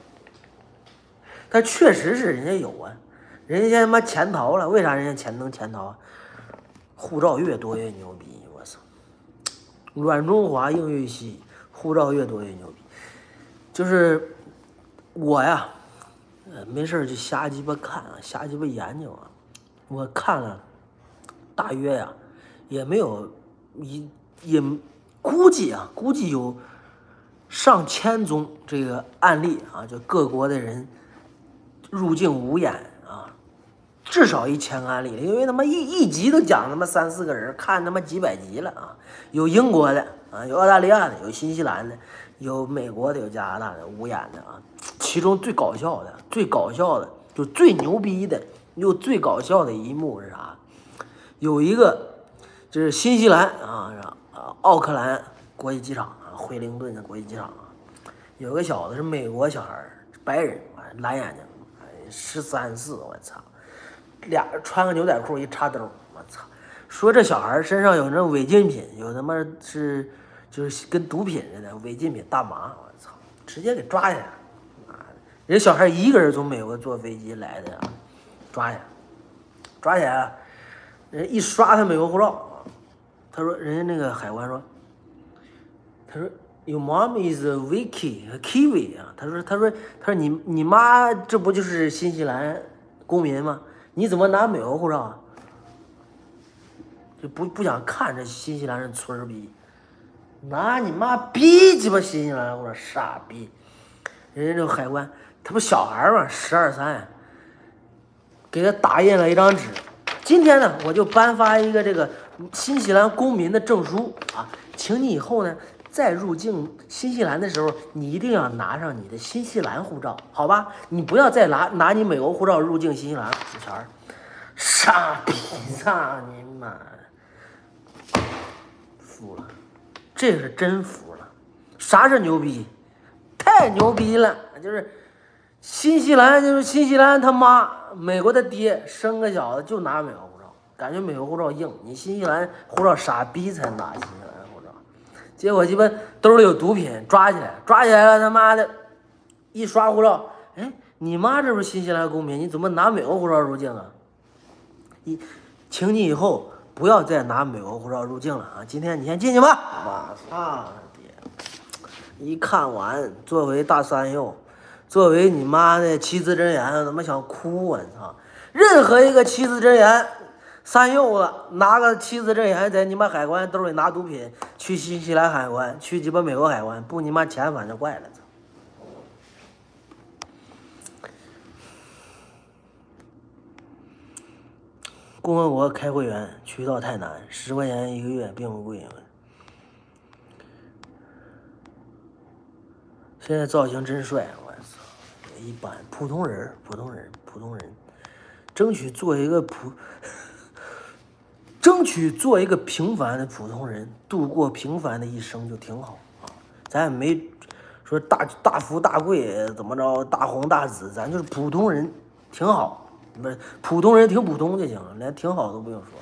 他确实是人家有啊，人家现在他妈潜逃了，为啥人家潜能潜逃啊？护照越多越牛逼，我操！软中华硬玉溪，护照越多越牛逼。就是我呀，呃，没事就瞎鸡巴看啊，瞎鸡巴研究啊。我看了，大约呀，也没有一也估计啊，估计有上千宗这个案例啊，就各国的人。入境无眼啊，至少一千个案例，因为他妈一一集都讲他妈三四个人，看他妈几百集了啊！有英国的啊，有澳大利亚的，有新西兰的，有美国的，有加拿大的无眼的啊。其中最搞笑的、最搞笑的，就最牛逼的又最搞笑的一幕是啥？有一个就是新西兰啊，奥克兰国际机场啊，惠灵顿的国际机场啊，有个小子是美国小孩，白人，蓝眼睛。十三四，我操，俩穿个牛仔裤一插兜，我操，说这小孩身上有那违禁品，有他妈是就是跟毒品似的违禁品大麻，我操，直接给抓下来，啊，人小孩一个人从美国坐飞机来的，抓下来，抓起来了，人一刷他美国护照，他说人家那个海关说，他说。Your mom is Vicky Kiwi 啊，他说，他说，他说你你妈这不就是新西兰公民吗？你怎么拿美国护照啊？就不不想看这新西兰人村儿逼，拿你妈逼鸡巴新西兰护照，傻逼！人家这个海关，他不小孩嘛，十二三，给他打印了一张纸。今天呢，我就颁发一个这个新西兰公民的证书啊，请你以后呢。再入境新西兰的时候，你一定要拿上你的新西兰护照，好吧？你不要再拿拿你美国护照入境新西兰。小孩，傻逼，操你妈！服了，这是真服了。啥是牛逼？太牛逼了！就是新西兰，就是新西兰他妈，美国的爹生个小子就拿美国护照，感觉美国护照硬，你新西兰护照傻逼才拿新西兰护照。 结果鸡巴兜里有毒品，抓起来，抓起来了，他妈的，一刷护照，哎，你妈这不是新西兰公民，你怎么拿美国护照入境啊？一，请你以后不要再拿美国护照入境了啊！今天你先进去吧。我操爹！一看完，作为大三幼，作为你妈的七字真言，怎么想哭？我操！任何一个七字真言。三幼子拿个七字真言在你妈海关兜里拿毒品，去新西兰海关，去鸡巴美国海关，不你妈遣返就怪了。共和国开会员渠道太难，十块钱一个月并不贵。现在造型真帅，我操，一般，普通人，普通人，普通人，争取做一个普。争取做一个平凡的普通人，度过平凡的一生就挺好啊。咱也没说大大富大贵怎么着，大红大紫，咱就是普通人，挺好。不是普通人挺普通就行了，连挺好都不用说。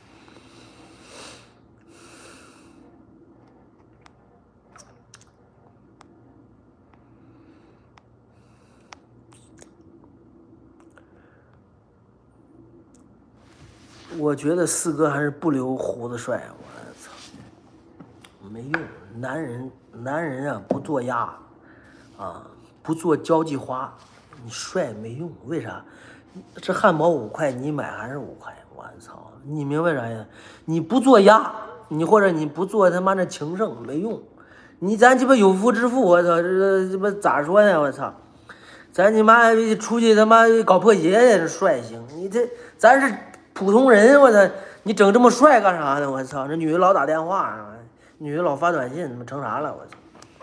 我觉得四哥还是不留胡子帅，我操，没用。男人，男人啊，不做鸭，啊，不做交际花，你帅没用。为啥？这汉堡五块，你买还是五块？我操，你明白啥呀？你不做鸭，你或者你不做他妈的情圣，没用。你咱鸡巴有夫之妇，我操，这鸡巴咋说呢？我操，咱你妈出去他妈搞破鞋也是帅行，你这咱是。普通人，我操！你整这么帅干啥呢？我操！这女的老打电话，女的老发短信，他妈成啥了？我操！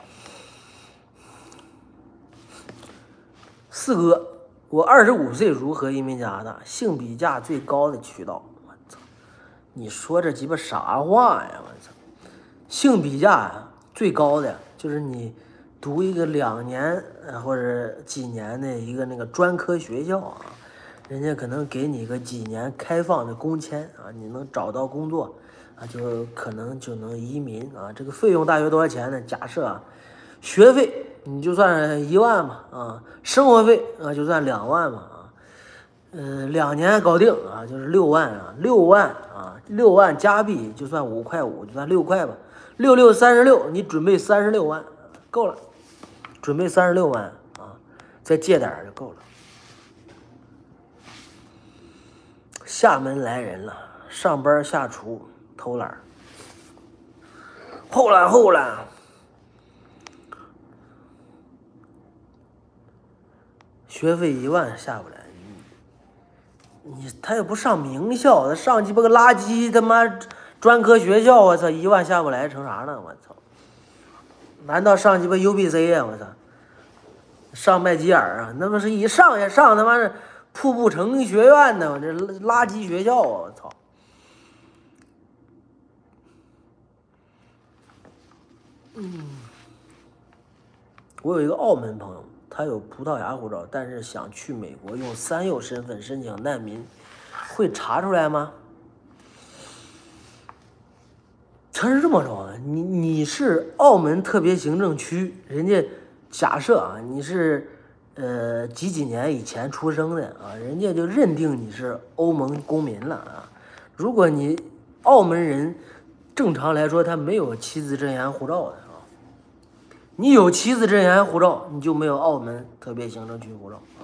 四哥，我二十五岁如何移民加拿大？性比价最高的渠道，我操！你说这鸡巴啥话呀？我操！性比价最高的就是你读一个两年或者几年的一个那个专科学校啊。人家可能给你个几年开放的工签啊，你能找到工作啊，就可能就能移民啊。这个费用大约多少钱呢？假设啊，学费你就算一万嘛啊，生活费啊就算两万嘛啊，嗯、呃，两年搞定啊，就是六万啊，六万啊，六万加币就算五块五，就算六块吧，六六三十六，你准备三十六万，够了，准备三十六万啊，再借点就够了。厦门来人了，上班下厨偷懒，后来后来，学费一万下不来，你你他也不上名校，他上鸡巴个垃圾他妈专科学校，我操，一万下不来成啥呢？我操，难道上鸡巴 U B C 啊？我操，上麦吉尔啊？那不是一上也上他妈是。瀑布城学院呢，我这垃圾学校啊！我操！嗯，我有一个澳门朋友，他有葡萄牙护照，但是想去美国用三幼身份申请难民，会查出来吗？他是这么说的，你你是澳门特别行政区，人家假设啊，你是。呃，几几年以前出生的啊，人家就认定你是欧盟公民了啊。如果你澳门人，正常来说他没有七字真言护照的啊。你有七字真言护照，你就没有澳门特别行政区护照啊。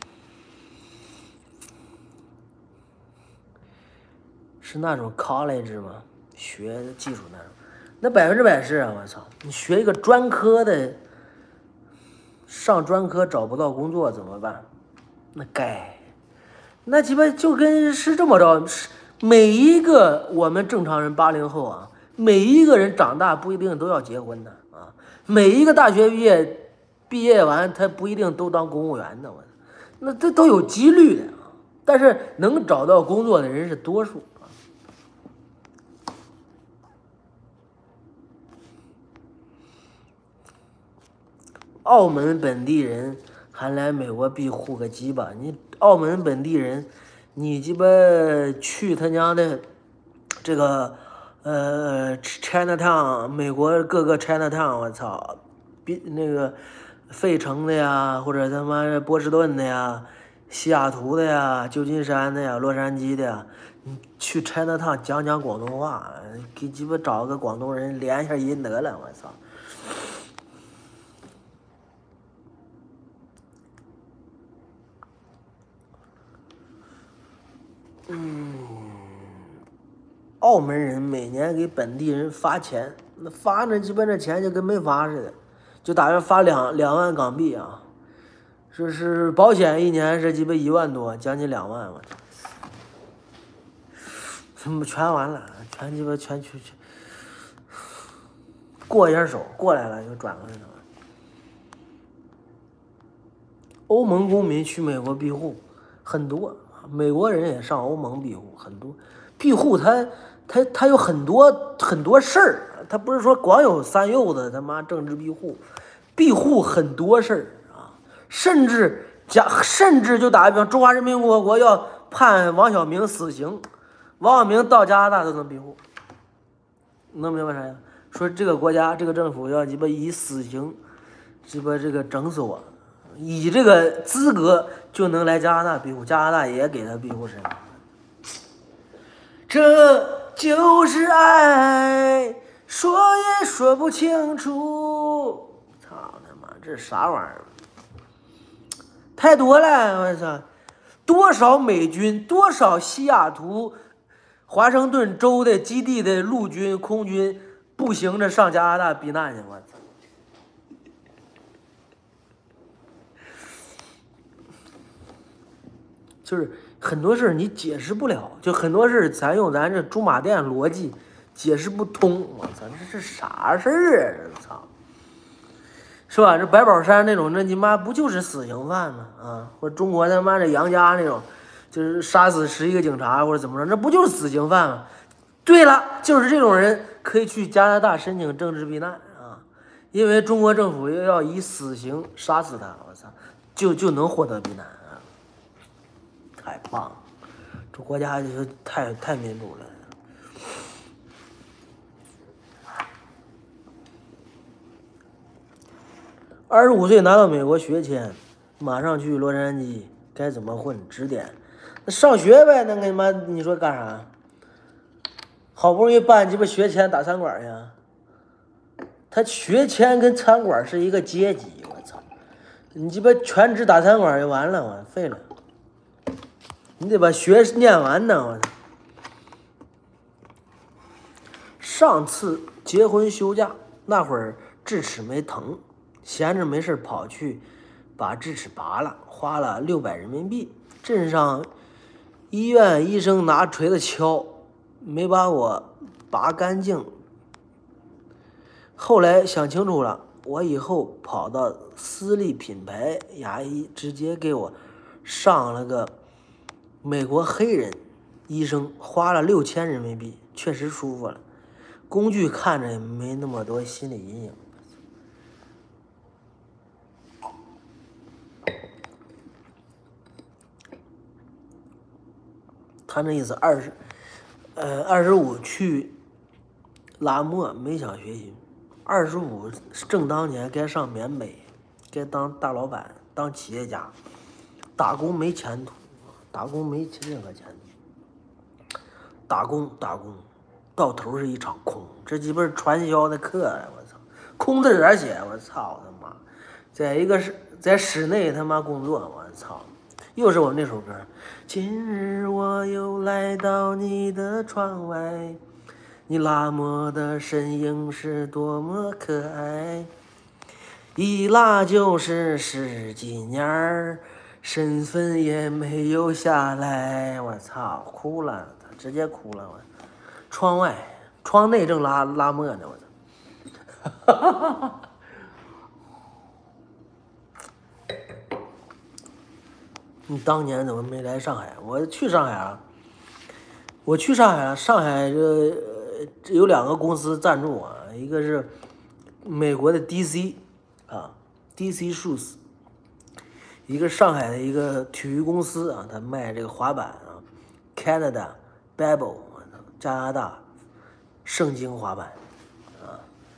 是那种 college 吗？学技术那种，那百分之百是啊！我操，你学一个专科的。上专科找不到工作怎么办？那该，那鸡巴就跟是这么着，每一个我们正常人八零后啊，每一个人长大不一定都要结婚的啊，每一个大学毕业毕业完他不一定都当公务员的，我，那这都有几率的啊。但是能找到工作的人是多数啊。澳门本地人还来美国庇护个鸡巴！你澳门本地人，你鸡巴去他娘的这个呃，Chinatown，美国各个 Chinatown，我操，比那个费城的呀，或者他妈波士顿的呀，西雅图的呀，旧金山的呀，洛杉矶的呀，你去 Chinatown 讲讲广东话，给鸡巴找个广东人连一下音得了，我操。嗯，澳门人每年给本地人发钱，那发那基本这钱就跟没发似的，就大约发两两万港币啊，说是保险一年是鸡巴一万多，将近两万，我操，他们全完了，全鸡巴全去去，过一下手过来了就转过去了。欧盟公民去美国庇护很多。美国人也上欧盟庇护很多，庇护他他他有很多很多事儿，他不是说光有三幼子他妈政治庇护，庇护很多事儿啊，甚至假甚至就打比方，中华人民共和国要判王晓明死刑，王晓明到加拿大都能庇护，能明白啥呀？说这个国家这个政府要鸡巴以死刑鸡巴这个整死我。以这个资格就能来加拿大庇护，加拿大也给他庇护身份。这就是爱，说也说不清楚。操他妈，这啥玩意儿？太多了，我操！多少美军，多少西雅图、华盛顿州的基地的陆军、空军步行着上加拿大避难去，我操！就是很多事儿你解释不了，就很多事儿咱用咱这驻马店逻辑解释不通。我操，这是啥事儿啊？这操，是吧？这白宝山那种，那你妈不就是死刑犯吗？啊，或者中国他妈的杨家那种，就是杀死十一个警察或者怎么着，那不就是死刑犯吗？对了，就是这种人可以去加拿大申请政治避难啊，因为中国政府要以死刑杀死他，我操，就就能获得避难。太棒了，这国家就是太太民主了。二十五岁拿到美国学签，马上去洛杉矶，该怎么混？指点。那上学呗，那你妈你说干啥？好不容易办鸡巴学签打餐馆去，他学签跟餐馆是一个阶级，我操！你鸡巴全职打餐馆就完了，我废了。你得把学念完呢，我操！上次结婚休假那会儿智齿没疼，闲着没事跑去把智齿拔了，花了六百人民币。镇上医院医生拿锤子敲，没把我拔干净。后来想清楚了，我以后跑到私立品牌牙医，直接给我上了个美国黑人医生，花了六千人民币，确实舒服了。工具看着也没那么多心理阴影。他那意思二十，呃，二十五去拉磨没想学习，二十五正当年该上缅北，该当大老板，当企业家，打工没前途。打工没任何前途，打工打工，到头是一场空。这几本传销的课啊，我操，空字儿写，我操他妈，在一个是在室内他妈工作，我操，又是我们那首歌。今日我又来到你的窗外，你拉磨的身影是多么可爱，一拉就是十几年儿。身份也没有下来，我操，哭了，他直接哭了，我。窗外，窗内正拉拉磨呢，我操。你当年怎么没来上海？我去上海啊，我去上海了。上海这这有两个公司赞助啊，一个是美国的 D C 啊 ，D C Shoes。一个上海的一个体育公司啊，他卖这个滑板啊 ，Canada Babel 加拿大圣经滑板啊。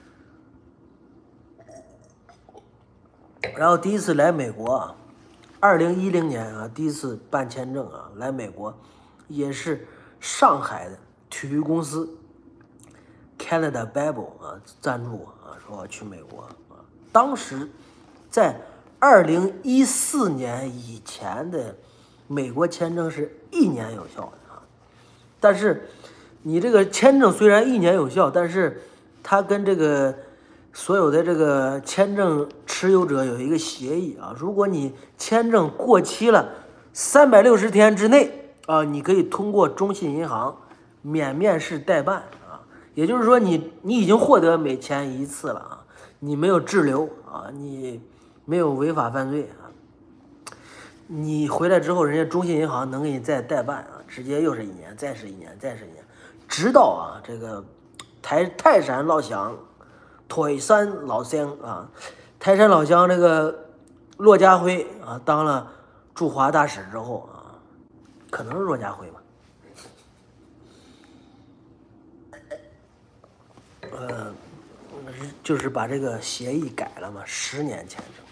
然后第一次来美国啊，二零一零年啊，第一次办签证啊，来美国，也是上海的体育公司 Canada Bible 啊赞助啊，说要去美国啊。当时在二零一四年以前的美国签证是一年有效的啊，但是你这个签证虽然一年有效，但是它跟这个所有的这个签证持有者有一个协议啊，如果你签证过期了三百六十天之内啊，你可以通过中信银行免面试代办啊，也就是说你你已经获得美签一次了啊，你没有滞留啊，你没有违法犯罪啊，你回来之后，人家中信银行能给你再代办啊，直接又是一年，再是一年，再是一年，直到啊这个台泰山老乡。泰山老乡啊，泰山老乡这个骆家辉啊，当了驻华大使之后啊，可能是骆家辉吧，呃，就是把这个协议改了嘛，十年签证。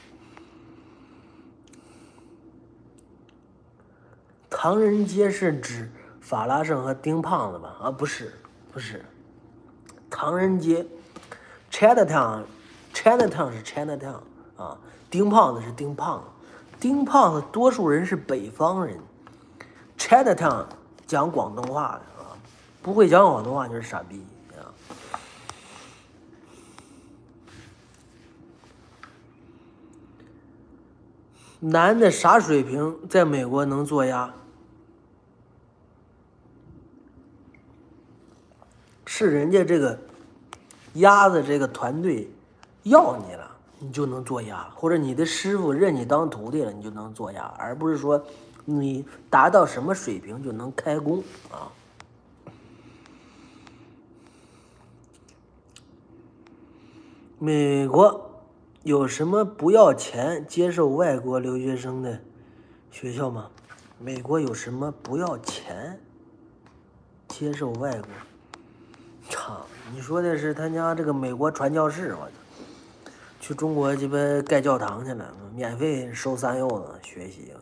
唐人街是指法拉盛和丁胖子吧？啊，不是，不是，唐人街。Chinatown，Chinatown 是 Chinatown 啊，丁胖子是丁胖子，丁胖子多数人是北方人 ，Chinatown 讲广东话的啊，不会讲广东话就是傻逼啊。男的啥水平在美国能做鸭？是人家这个。鸭子这个团队要你了，你就能做鸭，或者你的师傅认你当徒弟了，你就能做鸭，而不是说你达到什么水平就能开工啊。美国有什么不要钱接受外国留学生的学校吗？美国有什么不要钱接受外国？操！你说的是他家这个美国传教士，我操，去中国鸡巴盖教堂去了，免费收三柚子学习。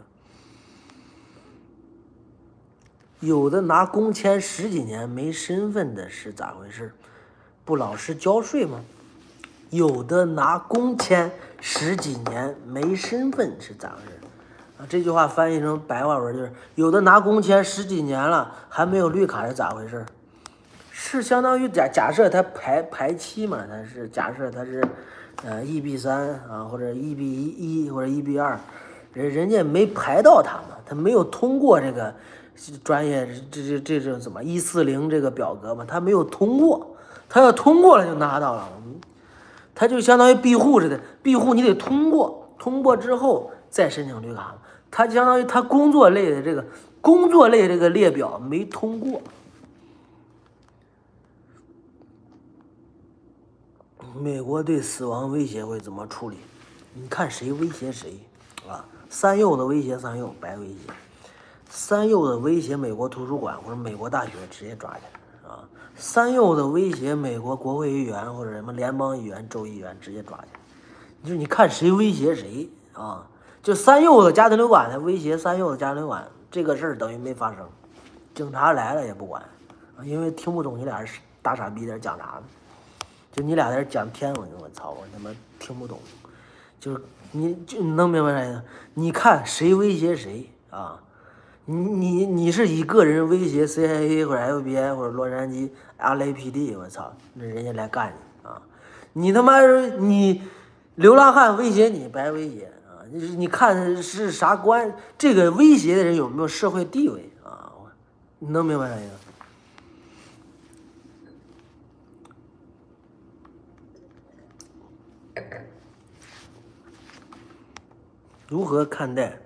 有的拿工签十几年没身份的是咋回事？不老实交税吗？有的拿工签十几年没身份是咋回事？啊，这句话翻译成白话文就是：有的拿工签十几年了还没有绿卡是咋回事？是相当于假假设他排排期嘛，他是假设他是，呃，E B 三啊，或者 E B 一或者 E B 二，人人家没排到他嘛，他没有通过这个专业这这这这怎么一四零这个表格嘛，他没有通过，他要通过了就拿到了，他就相当于庇护似的，庇护你得通过，通过之后再申请绿卡，他相当于他工作类的这个工作类这个列表没通过。美国对死亡威胁会怎么处理？你看谁威胁谁啊？三柚子威胁三柚，白威胁；三柚子威胁美国图书馆或者美国大学，直接抓去啊！三柚子威胁美国国会议员或者什么联邦议员、州议员，直接抓去。就你看谁威胁谁啊？就三柚子家庭旅馆的威胁三柚子家庭旅馆，这个事儿等于没发生，警察来了也不管啊，因为听不懂你俩是大傻逼在这讲啥呢？就你俩在这讲天文，我操，我他妈听不懂。就是你就你能明白啥意思？你看谁威胁谁啊？你你你是以个人威胁 C I A 或者 F B I 或者洛杉矶 L A P D， 我操，那人家来干你啊！你他妈你流浪汉威胁你，白威胁啊！你你看是啥关？这个威胁的人有没有社会地位啊？你能明白啥意思？如何看待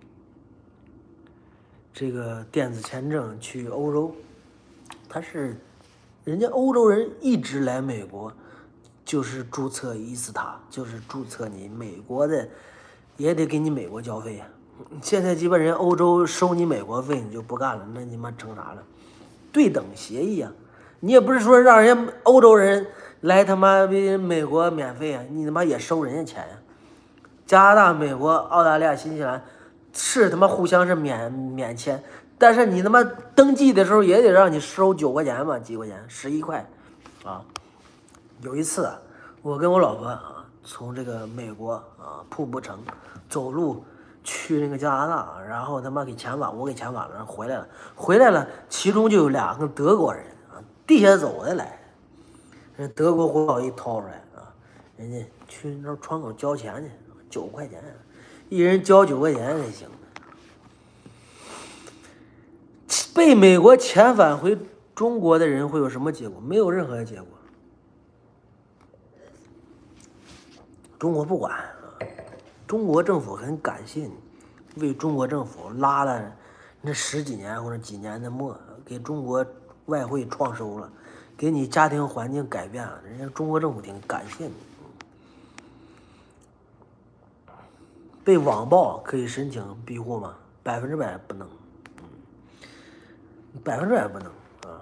这个电子签证去欧洲？他是人家欧洲人一直来美国，就是注册伊斯塔，就是注册你美国的，也得给你美国交费呀。现在基本人欧洲收你美国费，你就不干了，那你妈成啥了？对等协议啊！ 你也不是说让人家欧洲人来他妈比美国免费啊，你他妈也收人家钱呀、啊。加拿大、美国、澳大利亚、新西兰是他妈互相是免免签，但是你他妈登记的时候也得让你收九块钱嘛，几块钱，十一块，啊。有一次啊，我跟我老婆啊，从这个美国啊瀑布城走路去那个加拿大，然后他妈给遣返，我给遣返了，然后回来了，回来了，其中就有两个德国人啊，地下走的来，人德国护照一掏出来啊，人家去那窗口交钱去。九块钱，一人交九块钱才行。被美国遣返回中国的人会有什么结果？没有任何结果。中国不管，中国政府很感谢你，为中国政府拉了那十几年或者几年的墨，给中国外汇创收了，给你家庭环境改变了，人家中国政府挺感谢你。被网暴可以申请庇护吗？百分之百不能，百分之百不能啊！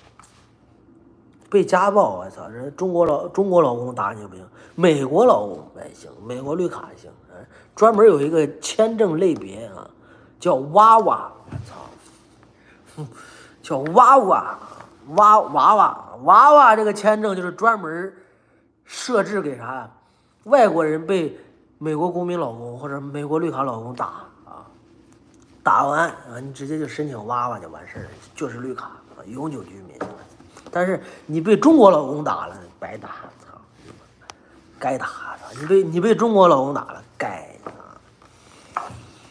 被家暴，我操！人中国老中国老公打你不行，美国老公还行，美国绿卡行，专门有一个签证类别啊，叫娃娃，我操，叫娃娃娃娃娃娃娃这个签证就是专门设置给啥外国人被美国公民老公或者美国绿卡老公打啊，打完啊，你直接就申请娃娃就完事儿了，就是绿卡啊，永久居民。但是你被中国老公打了，白打，操，该打，操，你被你被中国老公打了，该啊。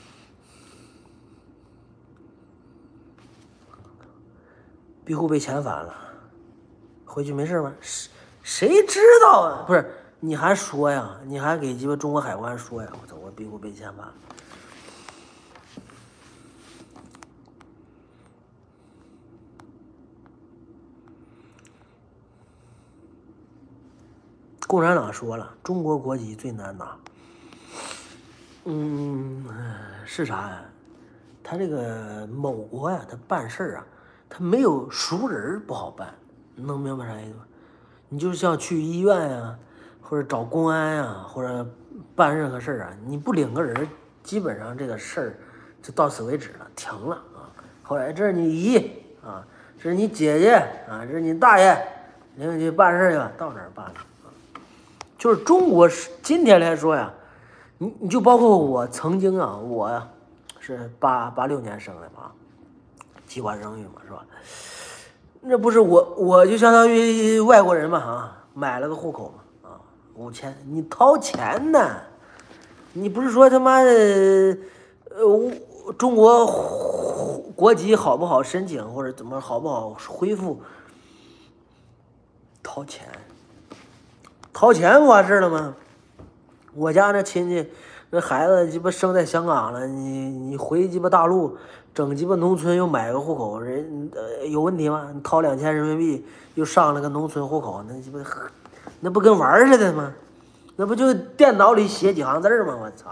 庇护被遣返了，回去没事吗？谁谁知道啊？不是。你还说呀？你还给鸡巴中国海关说呀？我操！我庇护被遣返。共产党说了，中国国籍最难拿。嗯，是啥呀？他这个某国呀，他办事啊，他没有熟人不好办，能明白啥意思吗？你就像去医院呀。或者找公安呀、啊，或者办任何事儿啊，你不领个人，基本上这个事儿就到此为止了，停了啊。后来这是你姨啊，这是你姐姐啊，这是你大爷，领你去办事去吧，到哪儿办了啊？就是中国今天来说呀，你你就包括我曾经啊，我呀是八八六年生的嘛，计划生育嘛，是吧？那不是我我就相当于外国人嘛啊，买了个户口嘛。五千，你掏钱呢？你不是说他妈的，呃，中国国籍好不好申请，或者怎么好不好恢复？掏钱，掏钱不完事了吗？我家那亲戚，那孩子鸡巴生在香港了，你你回鸡巴大陆整鸡巴农村又买个户口，人呃有问题吗？你掏两千人民币又上了个农村户口，那鸡巴。那不跟玩似的吗？那不就电脑里写几行字吗？我操！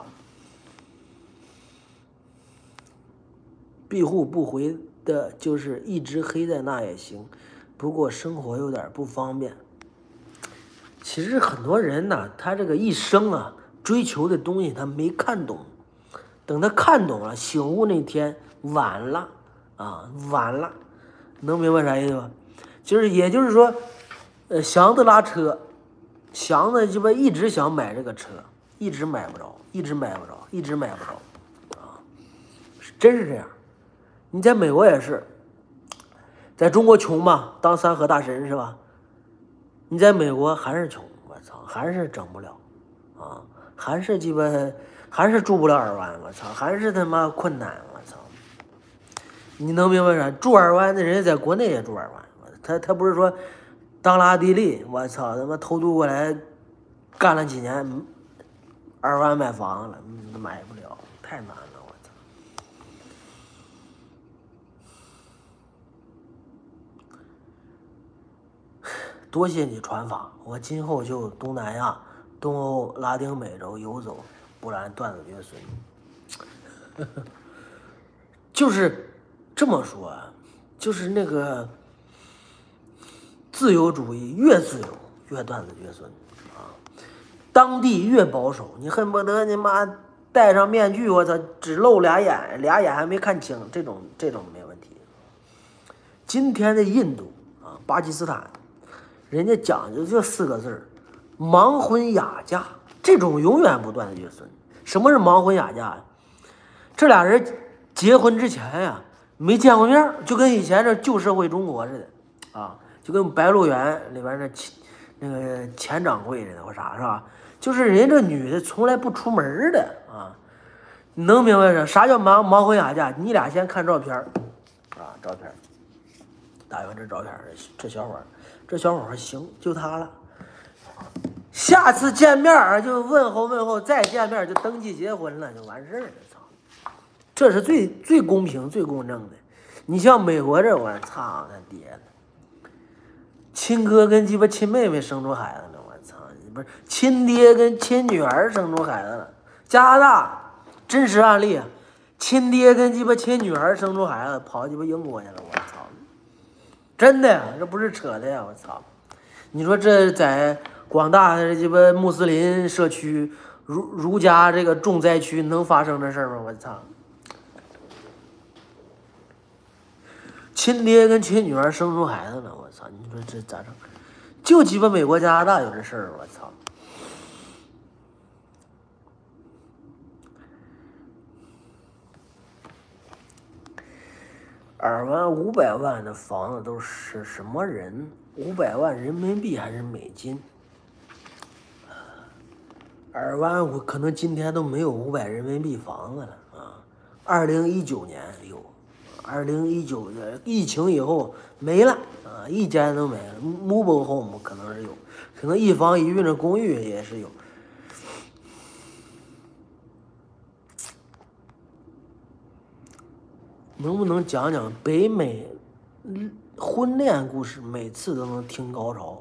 庇护不回的，就是一直黑在那也行，不过生活有点不方便。其实很多人呢，他这个一生啊，追求的东西他没看懂，等他看懂了，醒悟那天晚了啊，晚了，能明白啥意思吧？就是也就是说，呃，祥子拉车。祥子鸡巴一直想买这个车，一直买不着，一直买不着，一直买不着，啊，真是这样。你在美国也是，在中国穷嘛，当三和大神是吧？你在美国还是穷，我操，还是整不了，啊，还是鸡巴，还是住不了耳湾，我操，还是他妈困难，我操。你能明白啥？住耳湾的人在国内也住耳湾，他他不是说。当了阿地利，我操，他妈偷渡过来，干了几年，二万买房了，买不了，太难了，我操！多谢你传法，我今后就东南亚、东欧、拉丁美洲游走，不然断子绝孙。就是这么说，就是那个。 自由主义越自由越断子绝孙啊，当地越保守，你恨不得你妈戴上面具，我操，只露俩眼，俩眼还没看清，这种这种没问题。今天的印度啊，巴基斯坦，人家讲究就四个字儿：盲婚哑嫁，这种永远不断的绝孙。什么是盲婚哑嫁呀？这俩人结婚之前呀、啊，没见过面，就跟以前这旧社会中国似的啊，就跟《白鹿原》里边那前那个前掌柜似的，或啥是吧？就是人家这女的从来不出门的啊，你能明白这啥叫盲盲婚哑嫁？你俩先看照片啊，照片。打完这照片，这小伙，这小伙行，就他了。下次见面就问候问候，再见面就登记结婚了，就完事儿了。操，这是最最公平、最公正的。你像美国这，我操他爹了，亲哥跟鸡巴亲妹妹生出孩子了，我操，不是亲爹跟亲女儿生出孩子了。加拿大真实案例，亲爹跟鸡巴亲女儿生出孩子，跑鸡巴英国去了，我操。真的呀，这不是扯的呀！我操，你说这在广大的鸡巴穆斯林社区、儒儒家这个重灾区能发生这事儿吗？我操！亲爹跟亲女儿生出孩子了，我操！你说这咋整？就鸡巴美国、加拿大有这事儿，我操！二万五百万的房子都是什么人？五百万人民币还是美金？二万五可能今天都没有五百人民币房子了啊！二零一九年有，二零一九年疫情以后没了啊，一间都没了。Mobile home 可能是有，可能一房一卫的公寓也是有。能不能讲讲北美婚恋故事？每次都能听高潮。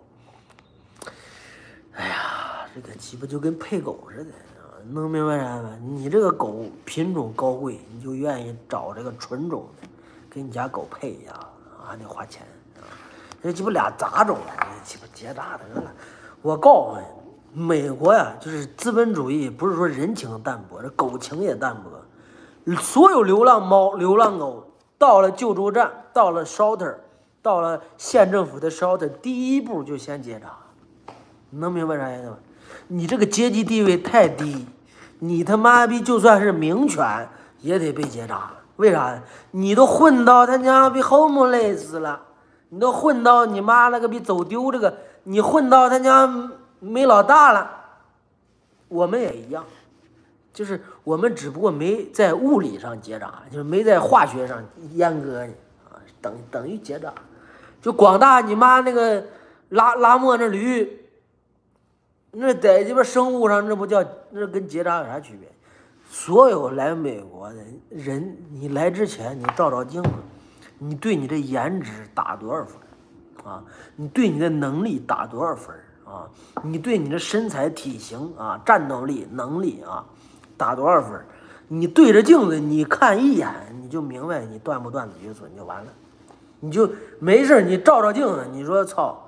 哎呀，这个鸡巴就跟配狗似的啊！能明白啥吗？你这个狗品种高贵，你就愿意找这个纯种的，给你家狗配一下啊，还得花钱啊！这鸡巴俩杂种，鸡巴结扎得了。我告诉你，美国呀，就是资本主义，不是说人情淡薄，这狗情也淡薄。所有流浪猫、流浪狗到了救助站，到了 shelter， 到了县政府的 shelter， 第一步就先结扎。你能明白啥意思吗？你这个阶级地位太低，你他妈逼就算是名犬也得被结扎。为啥？你都混到他娘逼 homeless 了，你都混到你妈那个逼走丢这个，你混到他娘没老大了。我们也一样。就是我们只不过没在物理上结扎，就是没在化学上阉割呢啊，等等于结扎。就广大你妈那个拉拉磨那驴，那在这边生物上这不叫那跟结扎有啥区别？所有来美国的人，你来之前你照照镜子，你对你的颜值打多少分啊？你对你的能力打多少分啊？你对你的身材体型啊、战斗力能力啊？打多少分？你对着镜子，你看一眼，你就明白你断不断子绝孙，你就完了。你就没事，你照照镜子，你说操，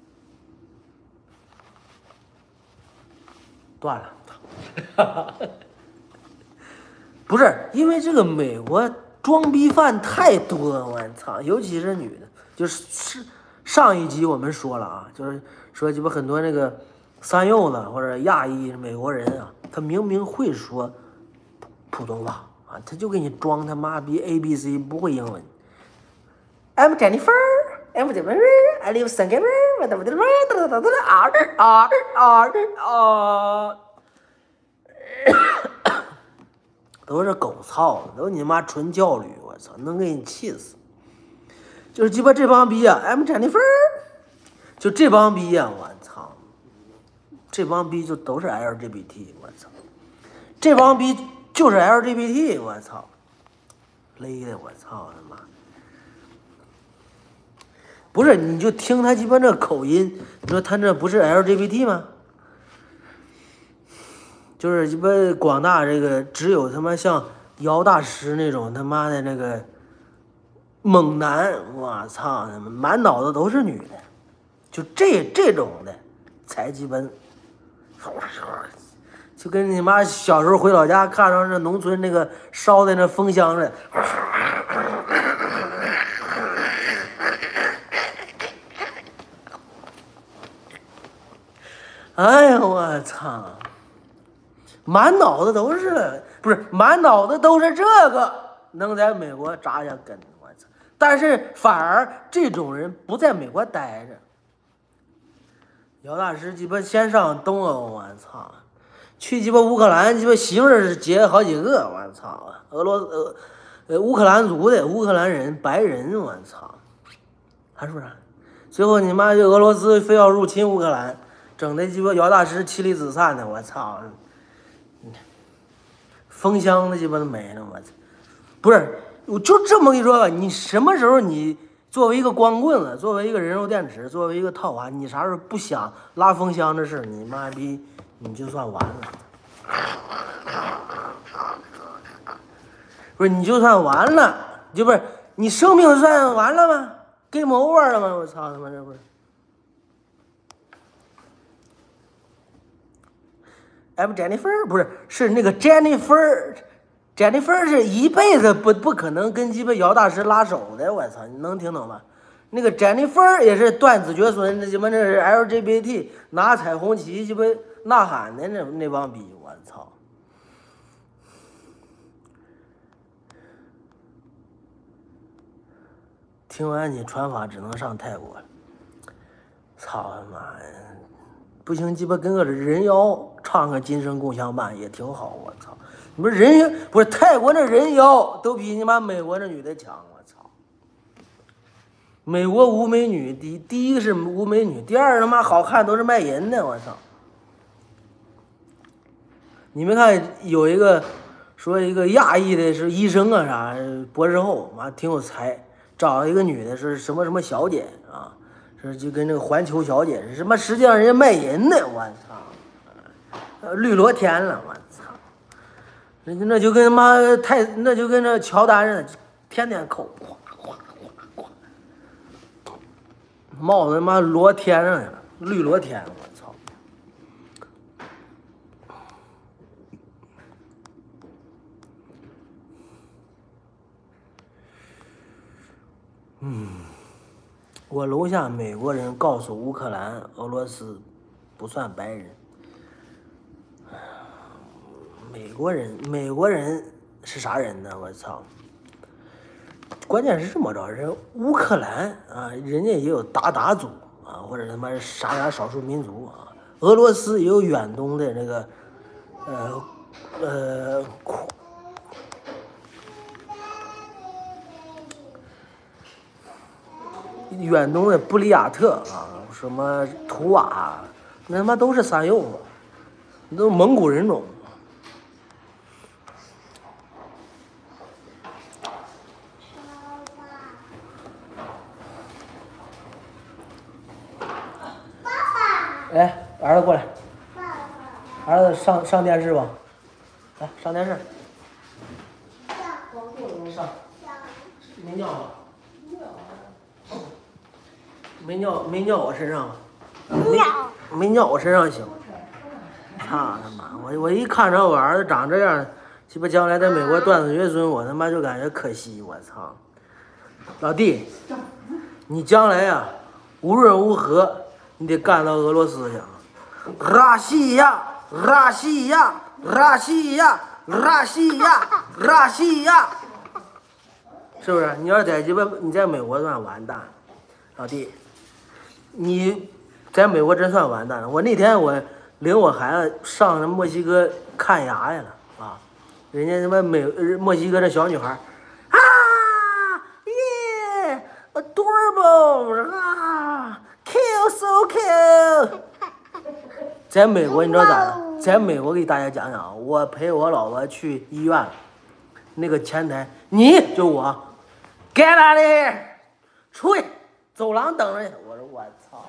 断了。不是因为这个美国装逼犯太多了，我操，尤其是女的，就是是上一集我们说了啊，就是说鸡巴很多那个三幼子或者亚裔美国人啊。他明明会说普通话啊，他就给你装他妈逼 A B C 不会英文。I'm Jennifer, I'm Jennifer, I live Singapore, R R R R， 都是狗操，都你妈纯教育，我操，能给你气死。就是鸡巴这帮逼啊 ，I'm Jennifer， 就这帮逼啊，我操。这帮逼就都是 L G B T， 我操！这帮逼就是 L G B T， 我操！勒的我操他妈！不是，你就听他鸡巴这口音，你说他这不是 L G B T 吗？就是鸡巴广大这个只有他妈像姚大师那种他妈的那个猛男，我操，满脑子都是女的。 就这这种的才基本，就跟你妈小时候回老家看着那农村那个烧的那风箱似的。哎呀，我操！满脑子都是，不是满脑子都是这个，能在美国扎下根，我操！但是反而这种人不在美国待着。姚大师鸡巴先上东欧，我操！去鸡巴乌克兰，鸡巴媳妇儿是结好几个，我操！俄罗斯呃呃乌克兰族的乌克兰人白人，我操！还是不是？最后你妈这俄罗斯非要入侵乌克兰。整的鸡巴姚大师妻离子散的，我操！封箱的鸡巴都没了，我操！不是，我就这么跟你说吧，你什么时候你作为一个光棍子，作为一个人肉电池，作为一个套娃，你啥时候不想拉封箱的事，你妈逼你就算完了。不是，你就算完了，就不是你生命算完了吗 ？Game over 了吗？我操他妈这不是！哎不 ，Jennifer 不是是那个 Jennifer，Jennifer 是一辈子不不可能跟鸡巴姚大师拉手的，我操，你能听懂吗？那个 Jennifer 也是断子绝孙，那鸡巴那是 L G B T 拿彩虹旗鸡巴呐喊的那那帮逼，我操！听完你传法只能上泰国了，操他妈呀！不行，鸡巴跟个人妖唱个《今生共相伴》也挺好，我操！你们人妖不是泰国那人妖都比你妈美国那女的强，我操！美国无美女，第第一个是无美女，第二他妈好看都是卖淫的，我操！你没看有一个说一个亚裔的是医生啊啥博士后，妈挺有才，找一个女的是什么什么小姐啊？是就跟那个环球小姐是什么？实际上人家卖淫的，我操！绿罗天了，我操！那那就跟他妈太那就跟那乔丹似的，天天抠，咵咵咵咵，帽子他妈罗天上去了，绿罗天，我操！嗯。我楼下美国人告诉乌克兰、俄罗斯不算白人。美国人，美国人是啥人呢？我操！关键是这么着，人乌克兰啊，人家也有鞑靼族啊，或者他妈啥啥少数民族啊。俄罗斯也有远东的那个，呃呃。远东的布里亚特啊，什么图瓦，那他妈都是三幼子，都是蒙古人种。爸爸，哎，儿子过来，儿子上上电视吧，来上电视，上，没尿吧？没尿没尿我身上，尿没尿我身上行。操他妈！我我一看着我儿子长这样，鸡巴将来在美国断子绝孙，我他妈就感觉可惜。我操！老弟，你将来呀，无论如何你得干到俄罗斯去。拉西亚，拉西亚，拉西亚，拉西亚，拉西亚，是不是？你要在鸡巴你在美国算完蛋，老弟。你在美国真算完蛋了。我那天我领我孩子上墨西哥看牙去了啊，人家他妈美墨西哥的小女孩啊耶 adorable 啊 cute so cute。在美国你知道咋的？在美国给大家讲讲，我陪我老婆去医院，那个前台你就我 get out of here 出去。走廊等着你，我说我操！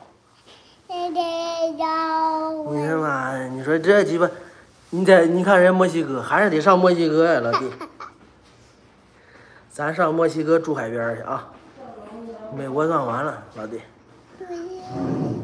你他妈，你说这鸡巴，你在你看人墨西哥，还是得上墨西哥呀，老弟。咱上墨西哥住海边去啊，美国算完了，老弟。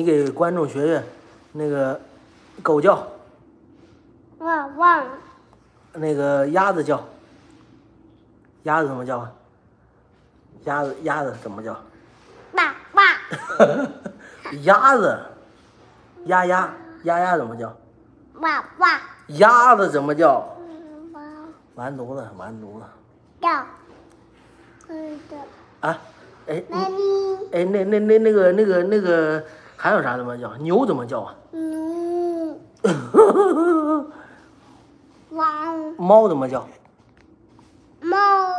给观众学学那个狗叫， 我忘了。 那个鸭子叫，鸭子怎么叫啊？鸭子鸭子怎么叫？ 爸爸。 鸭子，鸭鸭鸭鸭怎么叫？ 爸爸。 鸭子怎么叫？ 爸完犊子，完犊子！ 叫。嗯的。 啊，哎， 妈咪。 哎，那那那那个那个那个还有啥怎么叫？牛怎么叫啊？ 嗯。汪。 猫怎么叫？ 猫。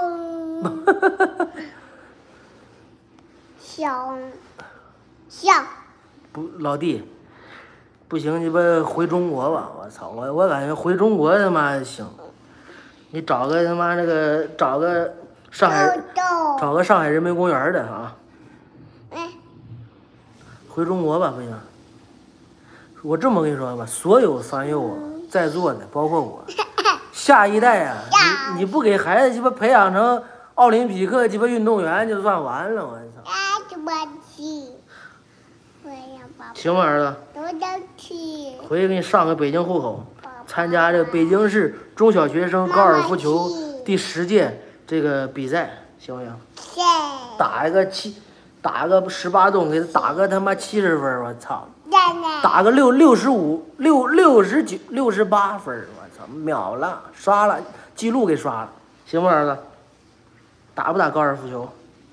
小。小。 不，老弟，不行，你把回中国吧！我操，我我感觉回中国他妈行。你找个他妈那个找个上海豆豆。 找个上海人民公园的啊。 哎。 回中国吧，不行。我这么跟你说吧，所有三幼在座的，包括我，下一代啊，你你不给孩子鸡巴培养成奥林匹克鸡巴运动员，就算完了，我操！ 啊，怎么去？我要爸爸。 行吗，儿子？ 都都去。 回去给你上个北京户口，参加这个北京市中小学生高尔夫球第十届这个比赛，行不行？ 谢。 打一个七，打个十八洞，给他打个他妈七十分，我操！ 奶奶。 打个六六十五六六十九六十八分，我操，秒了，刷了，记录给刷了，行吗，儿子？打不打高尔夫球？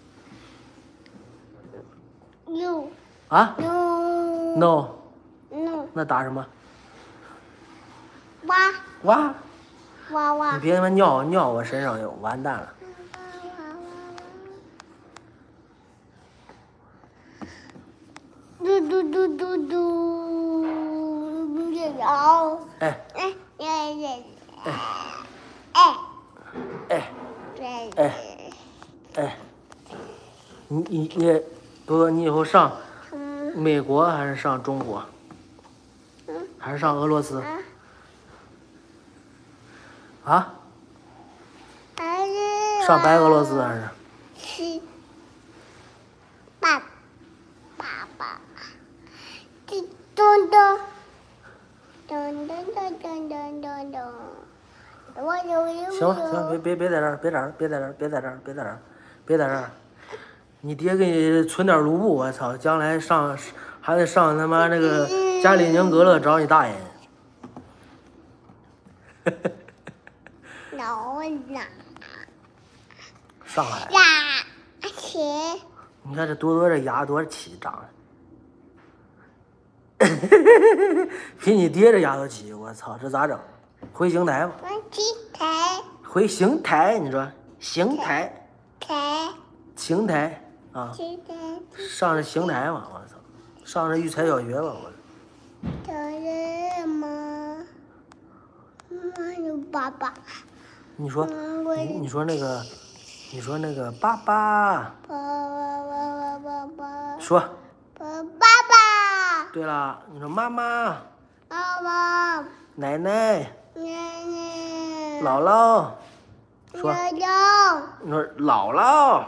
六。 啊 No。 ？No。 No。 那打什么？ 哇哇！ 哇哇。 你别他妈尿尿我身上就完蛋了。 嘟嘟嘟嘟嘟，摇。 哎哎哎哎哎哎哎哎，你你你，多多，你以后上美国还是上中国？还是上俄罗斯？啊？ 还是上白俄罗斯还是？ 是爸爸爸，咚咚咚咚咚咚咚咚咚咚。我有有行了行了，别别别在这儿，别在这儿，别在这儿，别在这儿，别在这儿，别在这儿。你爹给你存点卢布，我操，将来上还得上他妈那个加里宁格勒找你大爷。 老哪？ 上海。 牙齿。 你看这多多这牙多齐长的，比你爹这牙都齐，我操，这咋整？回邢台吧。 回邢台。 回邢台，你说邢台？ 台。 邢台啊。 邢台。 上这邢台嘛，我操，上这育才小学吧，我。 这是吗？妈有爸爸。 你说，你你说那个，你说那个爸爸。 爸爸爸爸爸爸。 说。 爸爸爸。 对了，你说妈妈。 妈妈。 奶奶。 奶奶。 姥姥。说。 姥姥。 你说姥姥。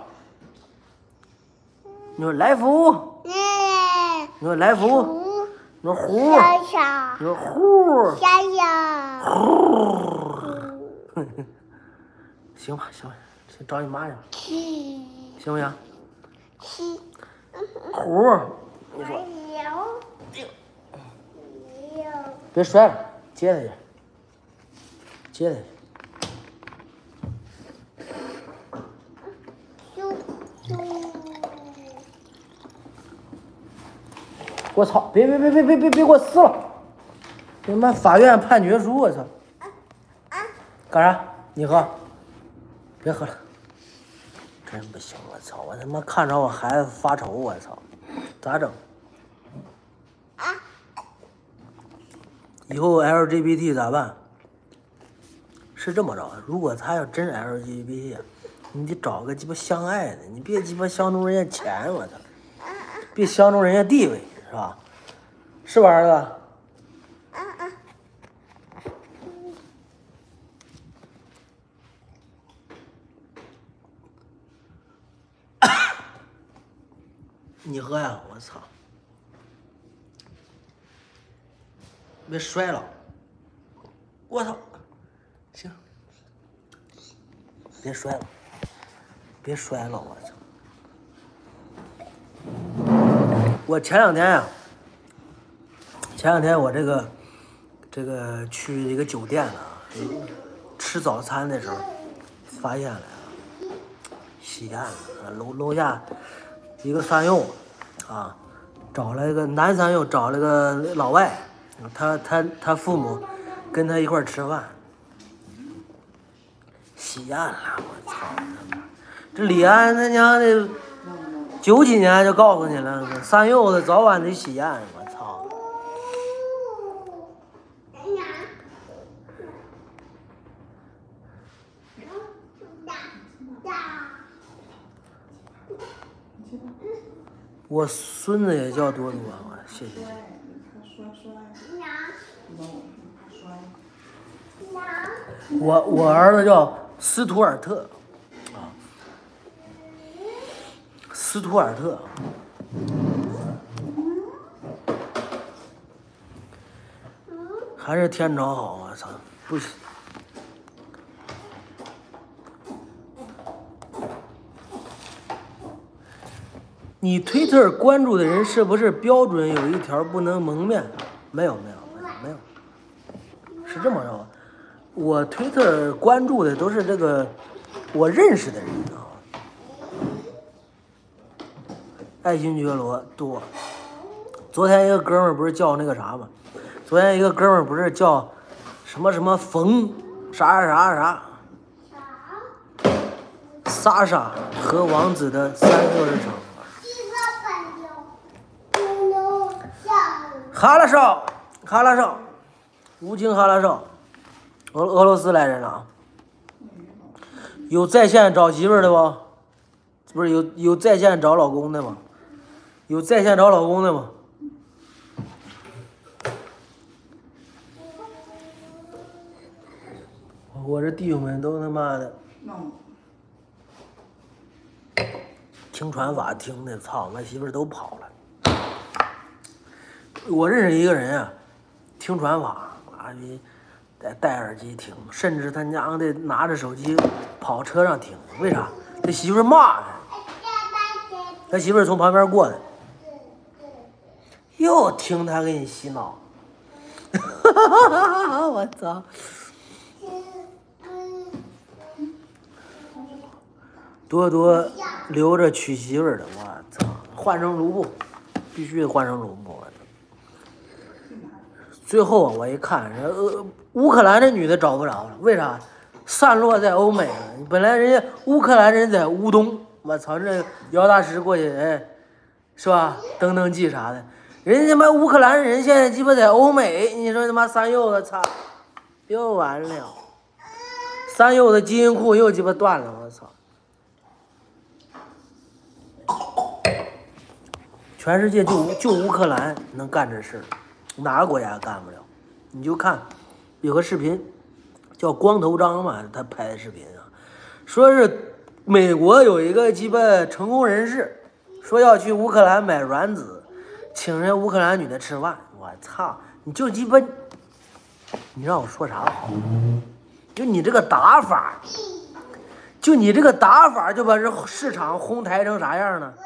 你说来福。 奶奶。 你说来福。 虎。 你说虎。 小小。 你说虎。 小小。 虎。行吧，行吧，先找你妈去吧， 七。 行不行？ 七。 虎。你说。 有。有。 别摔了，接他去，接他去。 啾啾。 我操！别别别别别别别给我撕了！他妈法院判决书，我操！干啥？你喝？别喝了，真不行！我操！我他妈看着我孩子发愁，我操！咋整？以后 L G B T 咋办？是这么着，如果他要真 L G B T， 你得找个鸡巴相爱的，你别鸡巴相中人家钱，我操！别相中人家地位，是吧？是吧，儿子？你喝呀！我操！ 别摔了！我操！行，别摔了，别摔了！我操！我前两天呀、啊，前两天我这个这个去一个酒店啊，吃早餐的时候，发现了西安楼楼下一个三幼啊，找了一个男三幼，找了个老外，他他他父母跟他一块儿吃饭，西安了，我操！这李安他娘的，九几年就告诉你了，三幼子早晚得西安，我操！我孙子也叫多多，我谢谢谢谢。我我儿子叫斯图尔特，啊，斯图尔特，还是天朝好，我操，不行。你推特关注的人是不是标准有一条不能蒙面？没有没有没有没有，是这么着。我推特关注的都是这个我认识的人啊。爱新觉罗多。昨天一个哥们儿不是叫那个啥吗？昨天一个哥们儿不是叫什么什么冯啥啥啥莎莎和王子的三个日常。哈拉少，哈拉少，吴京哈拉少，俄俄罗斯来人了啊！有在线找媳妇儿的不？不是有有在线找老公的吗？有在线找老公的吗？我这弟兄们都他妈的听传法听的，操，俺媳妇儿都跑了。我认识一个人啊，听传法啊，得戴耳机听，甚至他娘的拿着手机跑车上听。为啥？他媳妇骂他，他媳妇从旁边过来，又听他给你洗脑。我操！多多留着娶媳妇的，我操！换成卢布，必须得换成卢布。最后我一看，呃，乌克兰这女的找不着了，为啥？散落在欧美了。本来人家乌克兰人在乌东，我操，这姚大师过去，哎，是吧？登登记啥的，人家他妈乌克兰人现在鸡巴在欧美，你说他妈三幼子，操，又完了，三幼子基因库又鸡巴断了，我操！全世界就就乌克兰能干这事，哪个国家干不了？你就看有个视频叫光头张嘛，他拍的视频啊，说是美国有一个鸡巴成功人士，说要去乌克兰买卵子，请人乌克兰女的吃饭。我操，你就鸡巴，你让我说啥好？就你这个打法，就你这个打法，就把这市场哄抬成啥样呢？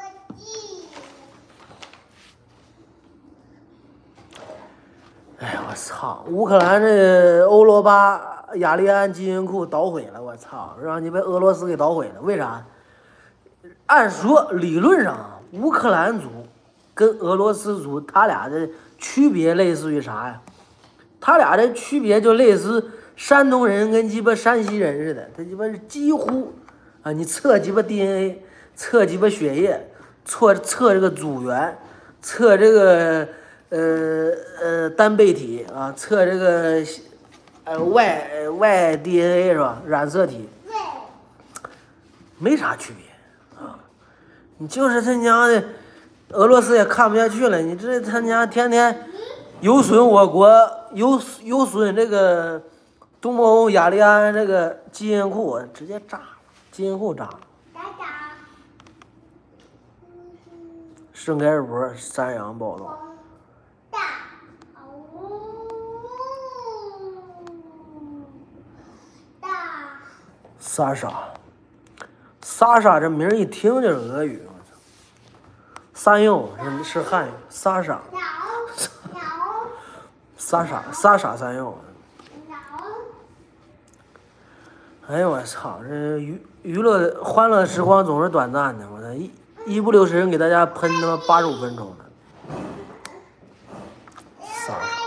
哎呀，我操！乌克兰这欧罗巴雅利安基因库捣毁了，我操！让你被俄罗斯给捣毁了，为啥？按说理论上啊，乌克兰族跟俄罗斯族他俩的区别类似于啥呀？他俩的区别就类似山东人跟鸡巴山西人似的，他鸡巴是几乎啊，你测鸡巴 D N A， 测鸡巴血液，测测这个组员，测这个。呃呃，单倍体啊，测这个呃 Y Y D N A 是吧？染色体，没啥区别啊。你就是他娘的，俄罗斯也看不下去了。你这他娘天天有损我国，有有损这个东欧雅利安这个基因库，直接炸了，基因库炸了。圣盖尔伯山羊暴动。 莎莎，莎莎这名一听就是俄语。三幼是是汉语，莎莎，莎莎莎莎三幼。哎呦我操！这娱娱乐欢乐时光总是短暂的，我操！一一不留神给大家喷他妈八十五分钟了。莎莎。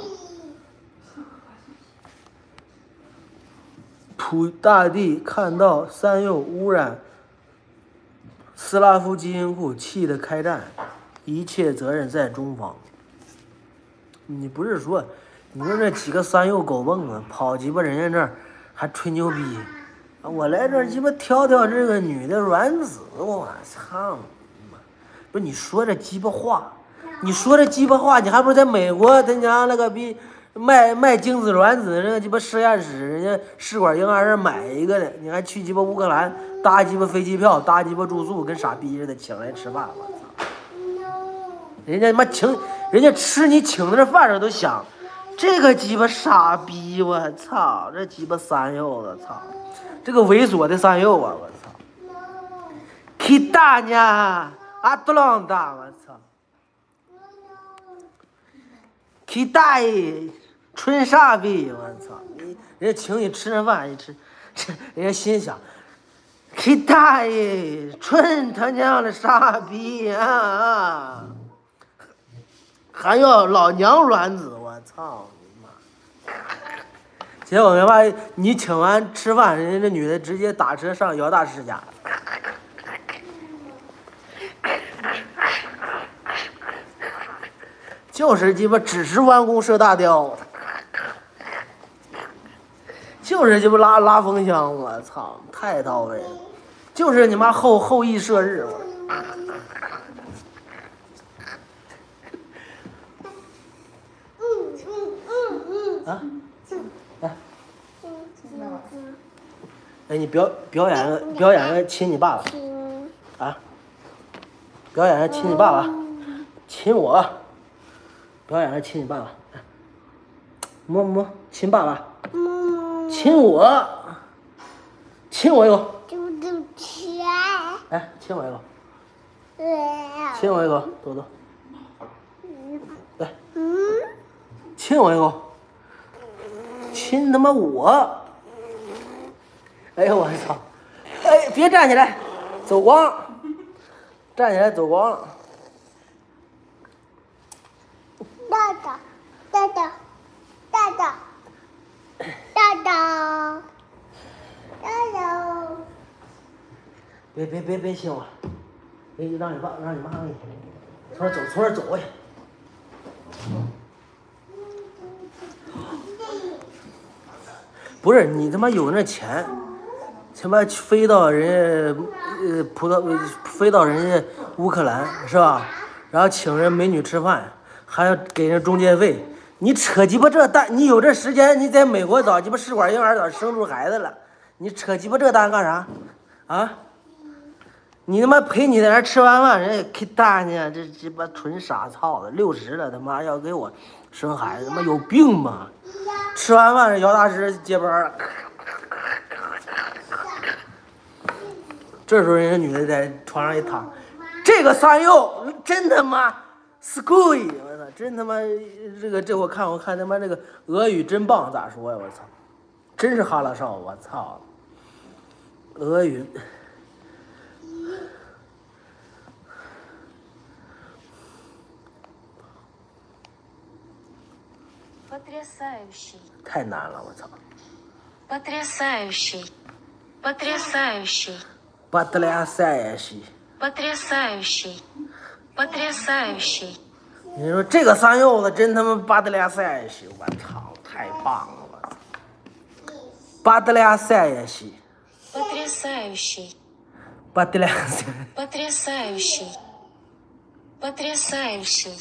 普大帝看到三幼污染斯拉夫基因库，气得开战，一切责任在中方。你不是说，你说这几个三幼狗蹦子跑鸡巴人家这儿还吹牛逼，我来这儿鸡巴挑挑这个女的卵子，我操！不是你说这鸡巴话，你说这鸡巴话，你还不是在美国他娘那个逼卖卖精子卵子那个鸡巴实验室，人家试管婴儿买一个的，你还去鸡巴乌克兰搭鸡巴飞机票，搭鸡巴住宿，跟傻逼似的请来吃饭，我操！人家他妈请，人家吃你请的这饭上都香，这个鸡巴傻逼，我操！这鸡巴三幼子，操！这个猥琐的三幼啊，我操！去大呢，阿杜朗达，我操！去大爷！纯傻逼！我操！你人家请你吃那饭，你吃，吃人家心想，去大爷！纯他娘的傻逼啊！还要老娘卵子！我操你妈！结果他妈你请完吃饭，人家这女的直接打车上姚大师家。就是鸡巴只是弯弓射大雕。就是鸡巴拉拉风箱，我操，太到位了！就是你妈后后羿射日，我。啊，来，哎，你表表演个表演个亲你爸爸，啊，表演个亲你爸爸，亲我，表演个亲你爸爸，摸摸亲爸爸。亲我，亲我一口。 嘟嘟吃。 哎，亲我一口。亲我一口，多多。来。嗯。亲我一口。亲他妈我！哎呦我操！哎，别站起来，走光。站起来走光了。 大大，大大，大大。大大，大大， 别别别别亲我，别让你爸让你妈给你，从这走从这走过去。不是你他妈有那钱，他妈飞到人家呃葡萄飞到人家乌克兰是吧？然后请人美女吃饭，还要给人中介费。你扯鸡巴这蛋，你有这时间，你在美国找鸡巴试管婴儿早生出孩子了，你扯鸡巴这蛋干啥？啊？你他妈陪你在那吃完饭，人家开大呢，这鸡巴纯傻操的，六十了他妈要给我生孩子，他妈有病吗？吃完饭姚大师接班了，这时候人家女的在床上一躺，这个三幼真他妈 screwy。真他妈这个这我看我看他妈这个俄语真棒，咋说呀？我操，真是哈拉少！我操，俄语。太难了，我操。 Потрясающий, потрясающий, потрясающий, потрясающий, потрясающий。 你说这个三幼子真他妈巴德俩赛也行，我操，太棒了，我操！巴德俩赛也行。 Потрясающий. Потрясающий. Потрясающий. Потрясающий.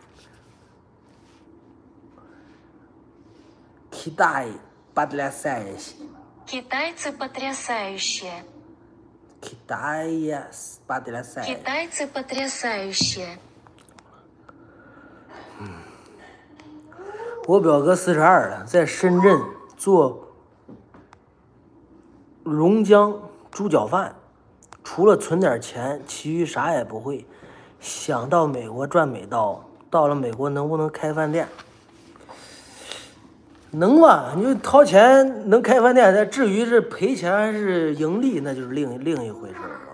Китай потрясающий. Китайцы потрясающие. Китай потрясающий. Китайцы потрясающие. 我表哥四十二了，在深圳做龙江猪脚饭，除了存点钱，其余啥也不会。想到美国赚美刀，到了美国能不能开饭店？能吧？你就掏钱能开饭店，至于是赔钱还是盈利，那就是另另一回事了。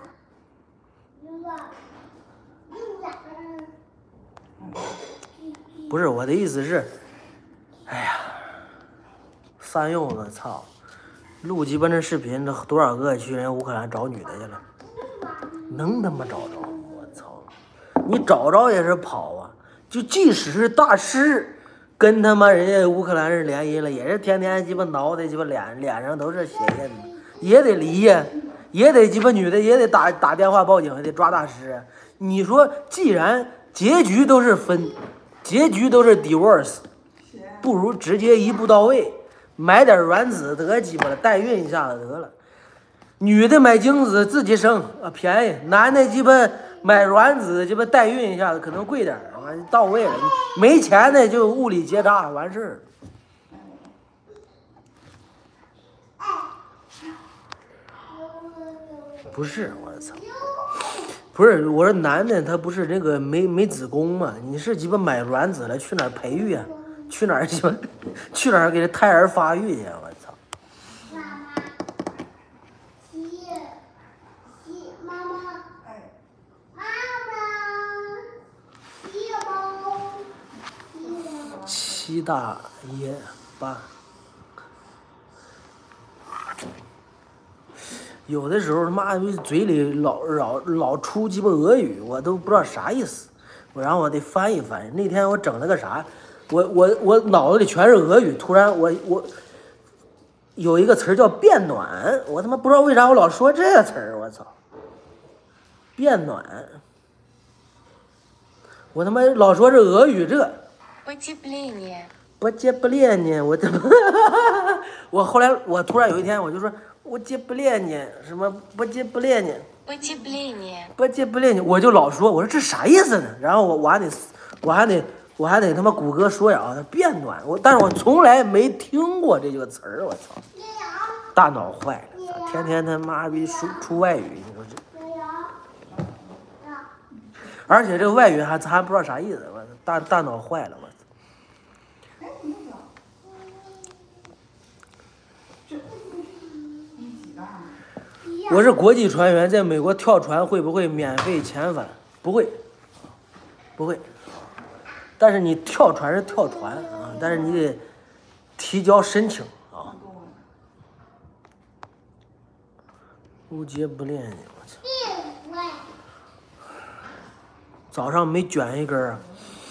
不是我的意思是，哎呀，三柚子操，录鸡巴那视频，这多少个去人家乌克兰找女的去了，能他妈找着？我操！你找着也是跑啊！就即使是大师，跟他妈人家乌克兰人联姻了，也是天天鸡巴挠的鸡巴脸脸上都是血印子，也得离呀，也得鸡巴女的也得打打电话报警，还得抓大师。你说，既然结局都是分。结局都是 divorce， 不如直接一步到位，买点卵子得鸡巴了，代孕一下子得了。女的买精子自己生啊便宜，男的鸡巴买卵子鸡巴代孕一下子可能贵点啊，到位了。没钱的就物理结扎完事儿。不是，我操！不是，我说男的他不是那个没没子宫嘛？你是鸡巴买卵子了，去哪儿培育啊？去哪儿鸡巴？去哪儿给这胎儿发育去？我操！ 妈妈，洗洗妈妈，妈妈，洗包， 七大爷八。有的时候他妈嘴里老老老出鸡巴俄语，我都不知道啥意思，我然后我得翻译翻译。那天我整了个啥，我我我脑子里全是俄语，突然我我有一个词儿叫变暖，我他妈不知道为啥我老说这个词儿，我操！变暖，我他妈老说这俄语这。 Потепление. 不接不练呢，我他妈，我后来我突然有一天我就说。我接不练呢，什么不接不练呢？ Потепление. 不接不练呢，我就老说，我说这啥意思呢？然后我我还得我还得我还得他妈谷歌说呀，变暖，我但是我从来没听过这个词儿，我操，大脑坏了，天天他妈逼出出外语，你说这，而且这个外语还咱还不知道啥意思，我大大脑坏了，我操。我是国际船员，在美国跳船会不会免费遣返？不会，不会。但是你跳船是跳船啊，但是你得提交申请啊。不接不练的，我操！早上没卷一根儿。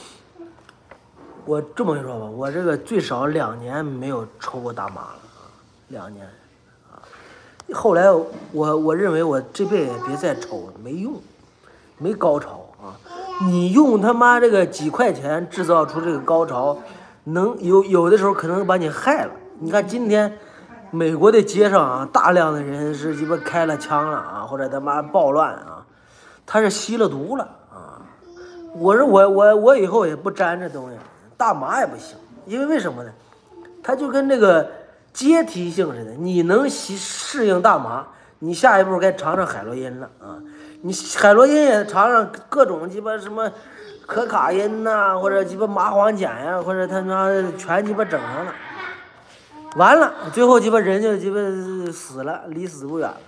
我这么跟你说吧，我这个最少两年没有抽过大麻了啊，两年。后来我我认为我这辈子别再抽了，没用，没高潮啊！你用他妈这个几块钱制造出这个高潮，能有有的时候可能把你害了。你看今天美国的街上啊，大量的人是鸡巴开了枪了啊，或者他妈暴乱啊，他是吸了毒了啊！我说我我我以后也不沾这东西，大麻也不行，因为为什么呢？它就跟这个。阶梯性似的，你能习适应大麻，你下一步该尝尝海洛因了啊！你海洛因也尝尝各种鸡巴什么可卡因呐、啊，或者鸡巴麻黄碱呀、啊，或者他妈全鸡巴整上了，完了，最后鸡巴人就鸡巴死了，离死不远了。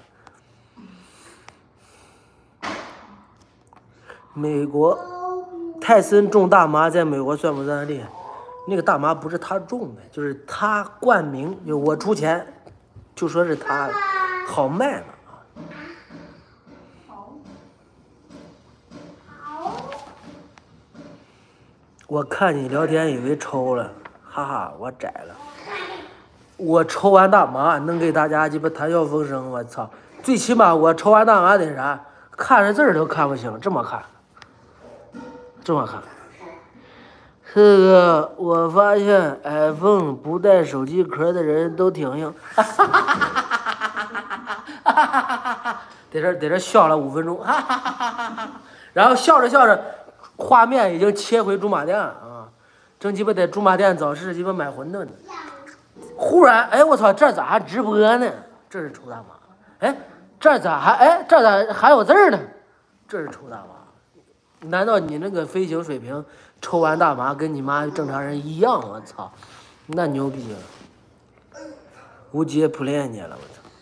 美国泰森种大麻，在美国算不算厉害？那个大麻不是他种的，就是他冠名，就我出钱，就说是他的，好卖嘛啊。我看你聊天以为抽了，哈哈，我窄了。我抽完大麻能给大家鸡巴谈笑风生，我操！最起码我抽完大麻得啥，看着字儿都看不清，这么看，这么看。这个我发现 iPhone 不带手机壳的人都挺硬，哈哈哈哈哈哈！在这在这笑了五分钟，哈哈哈哈！然后笑着笑着，画面已经切回驻马店了啊，正鸡巴在驻马店早市鸡巴买馄饨呢，忽然哎我操，这咋还直播呢？这是抽大麻。 哎，这咋还哎这咋还有字儿呢？这是抽大麻？难道你那个飞行水平抽完大麻跟你妈正常人一样？我操，那牛逼了，无解普练你了，我操！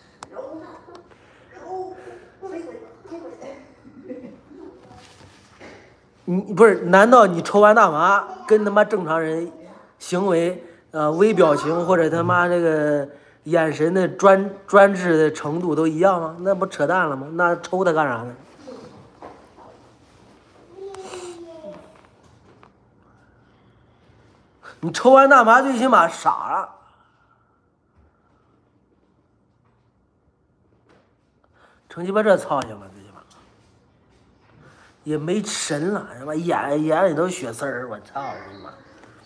你不是？难道你抽完大麻跟他妈正常人行为呃微表情或者他妈这个眼神的专专制的程度都一样吗？那不扯淡了吗？那抽它干啥呢？你抽完大麻最起码傻了，成鸡巴这操性了，最起码也没神了，他妈眼眼里都血丝儿，我操你妈！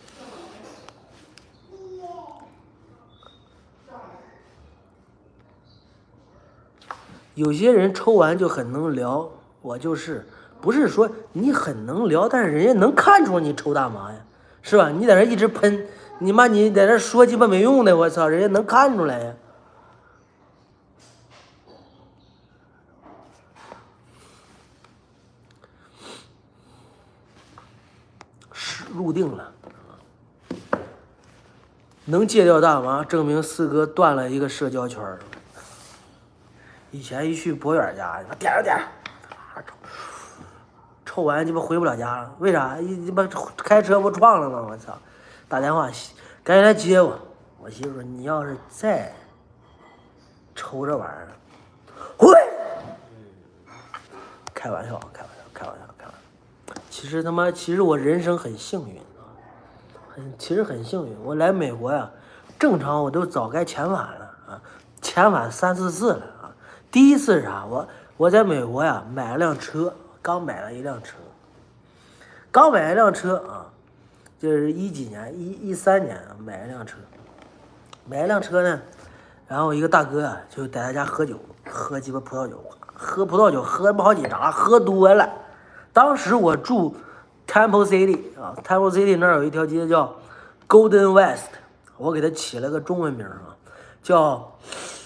有些人抽完就很能聊，我就是，不是说你很能聊，但是人家能看出你抽大麻呀。是吧？你在这一直喷，你妈你在这说鸡巴没用的，我操，人家能看出来呀。是入定了，能戒掉大麻，证明四哥断了一个社交圈。以前一去博远家，点着点着，抽，抽完鸡巴回不了家了，为啥？一鸡巴开车不撞了吗？我操！打电话，赶紧来接我。我媳妇说：“你要是再抽这玩意儿，回。”开玩笑，开玩笑，开玩笑，开玩笑。其实他妈，其实我人生很幸运啊，很其实很幸运。我来美国呀，正常我都早该遣返了啊，遣返三四次了啊。第一次是啥？我我在美国呀买了辆车，刚买了一辆车，刚买了一辆车啊。就是一几年，一一三年买一辆车，买一辆车呢，然后一个大哥啊就在他家喝酒，喝鸡巴葡萄酒，喝葡萄酒喝不好几扎，喝多了。当时我住 Temple City 啊 ，Temple City 那儿有一条街叫 Golden West， 我给它起了个中文名啊，叫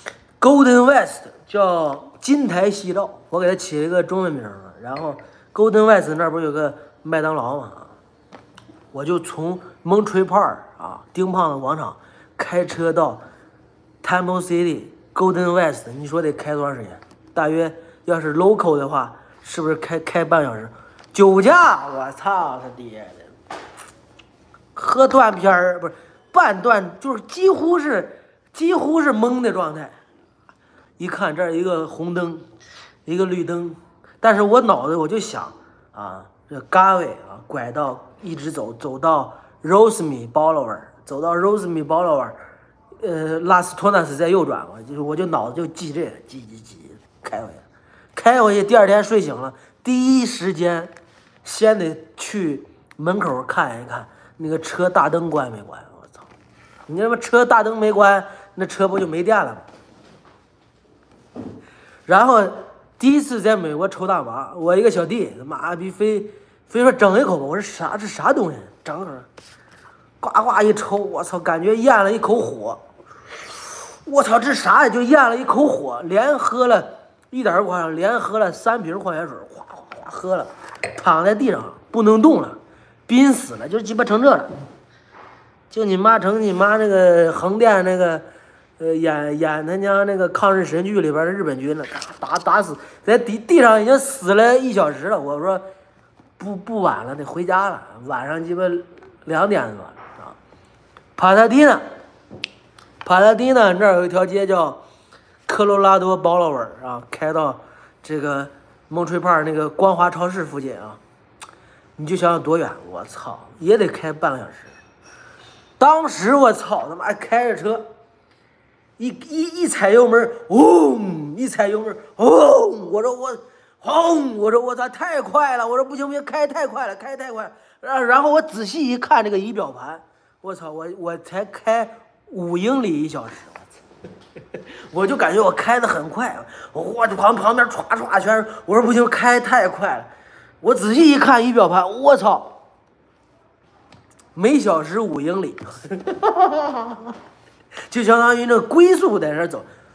Golden West， 叫金台西道，我给它起了一个中文名啊。然后 Golden West 那儿不是有个麦当劳吗？我就从 Monterey Park 啊，丁胖子广场开车到 Temple City Golden West， 你说得开多长时间？大约要是 local 的话，是不是开开半小时？酒驾！我操他爹的！喝断片儿不是半断，就是几乎是几乎是懵的状态。一看这儿一个红灯，一个绿灯，但是我脑子我就想啊，这嘎位啊，拐到。一直走走到 Rosemead Boulevard， 走到 Rosemead Boulevard， 呃，拉斯托纳斯再右转嘛，就是我就脑子就记这个，记记记，开回去，开回去，第二天睡醒了，第一时间先得去门口看一看那个车大灯关没关，我操，你他妈车大灯没关，那车不就没电了吗？然后第一次在美国抽大麻，我一个小弟他妈逼非。非说整一口吧，我说啥这啥东西？整口，呱呱一抽，我操，感觉咽了一口火。我操，这啥呀？就咽了一口火，连喝了一点儿不夸张，连喝了三瓶矿泉水，哗哗哗喝了，躺在地上不能动了，濒死了，就鸡巴成这了。就你妈成你妈那个横店那个，呃，演演他娘那个抗日神剧里边的日本军了，打打死在地地上已经死了一小时了。我说。不不晚了，得回家了。晚上鸡巴两点多啊。帕萨迪纳，帕萨迪纳那儿有一条街叫科罗拉多包劳尔啊，开到这个蒙吹帕那个光华超市附近啊。你就想想多远，我操，也得开半个小时。当时我操他妈开着车，一一一踩油门，嗡、哦，一踩油门，嗡、哦，我说我。轰！我说我操，太快了！我说不行不行，开太快了，开太快了。然然后我仔细一看这个仪表盘，我操，我我才开五英里一小时，我操！我就感觉我开的很快，我就旁旁边歘歘全是。我说不行，开太快了。我仔细一看仪表盘，我操，每小时五英里，就相当于那龟速在那走。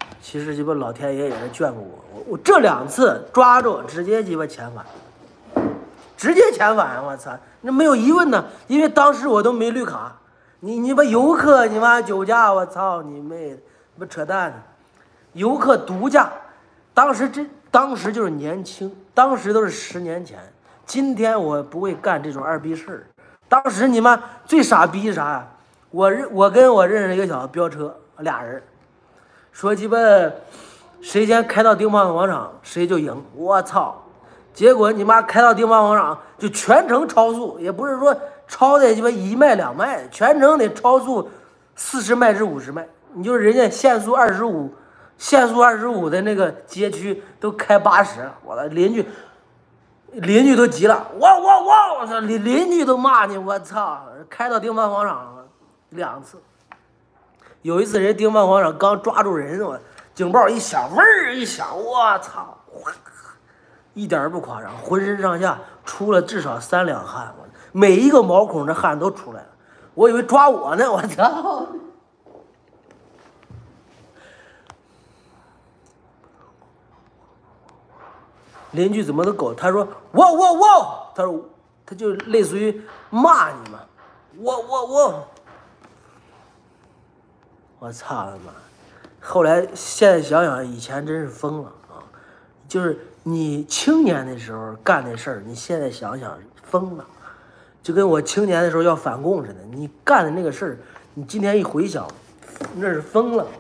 其实鸡巴老天爷也是眷顾我，我我这两次抓住直接鸡巴遣返，直接遣返，我操，那没有疑问呢，因为当时我都没绿卡，你你把游客你妈酒驾，我操你妹，不扯淡呢，游客毒驾，当时这当时就是年轻，当时都是十年前，今天我不会干这种二逼事儿，当时你妈最傻逼啥？我认我跟我认识一个小子飙车，俩人。说鸡巴谁先开到丁棒广场谁就赢，我操！结果你妈开到丁棒广场就全程超速，也不是说超的鸡巴一迈两迈，全程得超速四十迈至五十迈。你就是人家限速二十五，限速二十五的那个街区都开八十，我的邻居邻居都急了，我我我我操，邻邻居都骂你，我操！开到丁棒广场两次。有一次人丁棒广场刚抓住人，我警报一响，味儿一响，我操，一点不夸张，浑身上下出了至少三两汗，我每一个毛孔的汗都出来了，我以为抓我呢，我操！邻居怎么都狗？他说我我我，他说他就类似于骂你嘛，我我我。我操他妈！后来现在想想，以前真是疯了啊！就是你青年的时候干的事儿，你现在想想疯了，就跟我青年的时候要反共似的。你干的那个事儿，你今天一回想，那是疯了。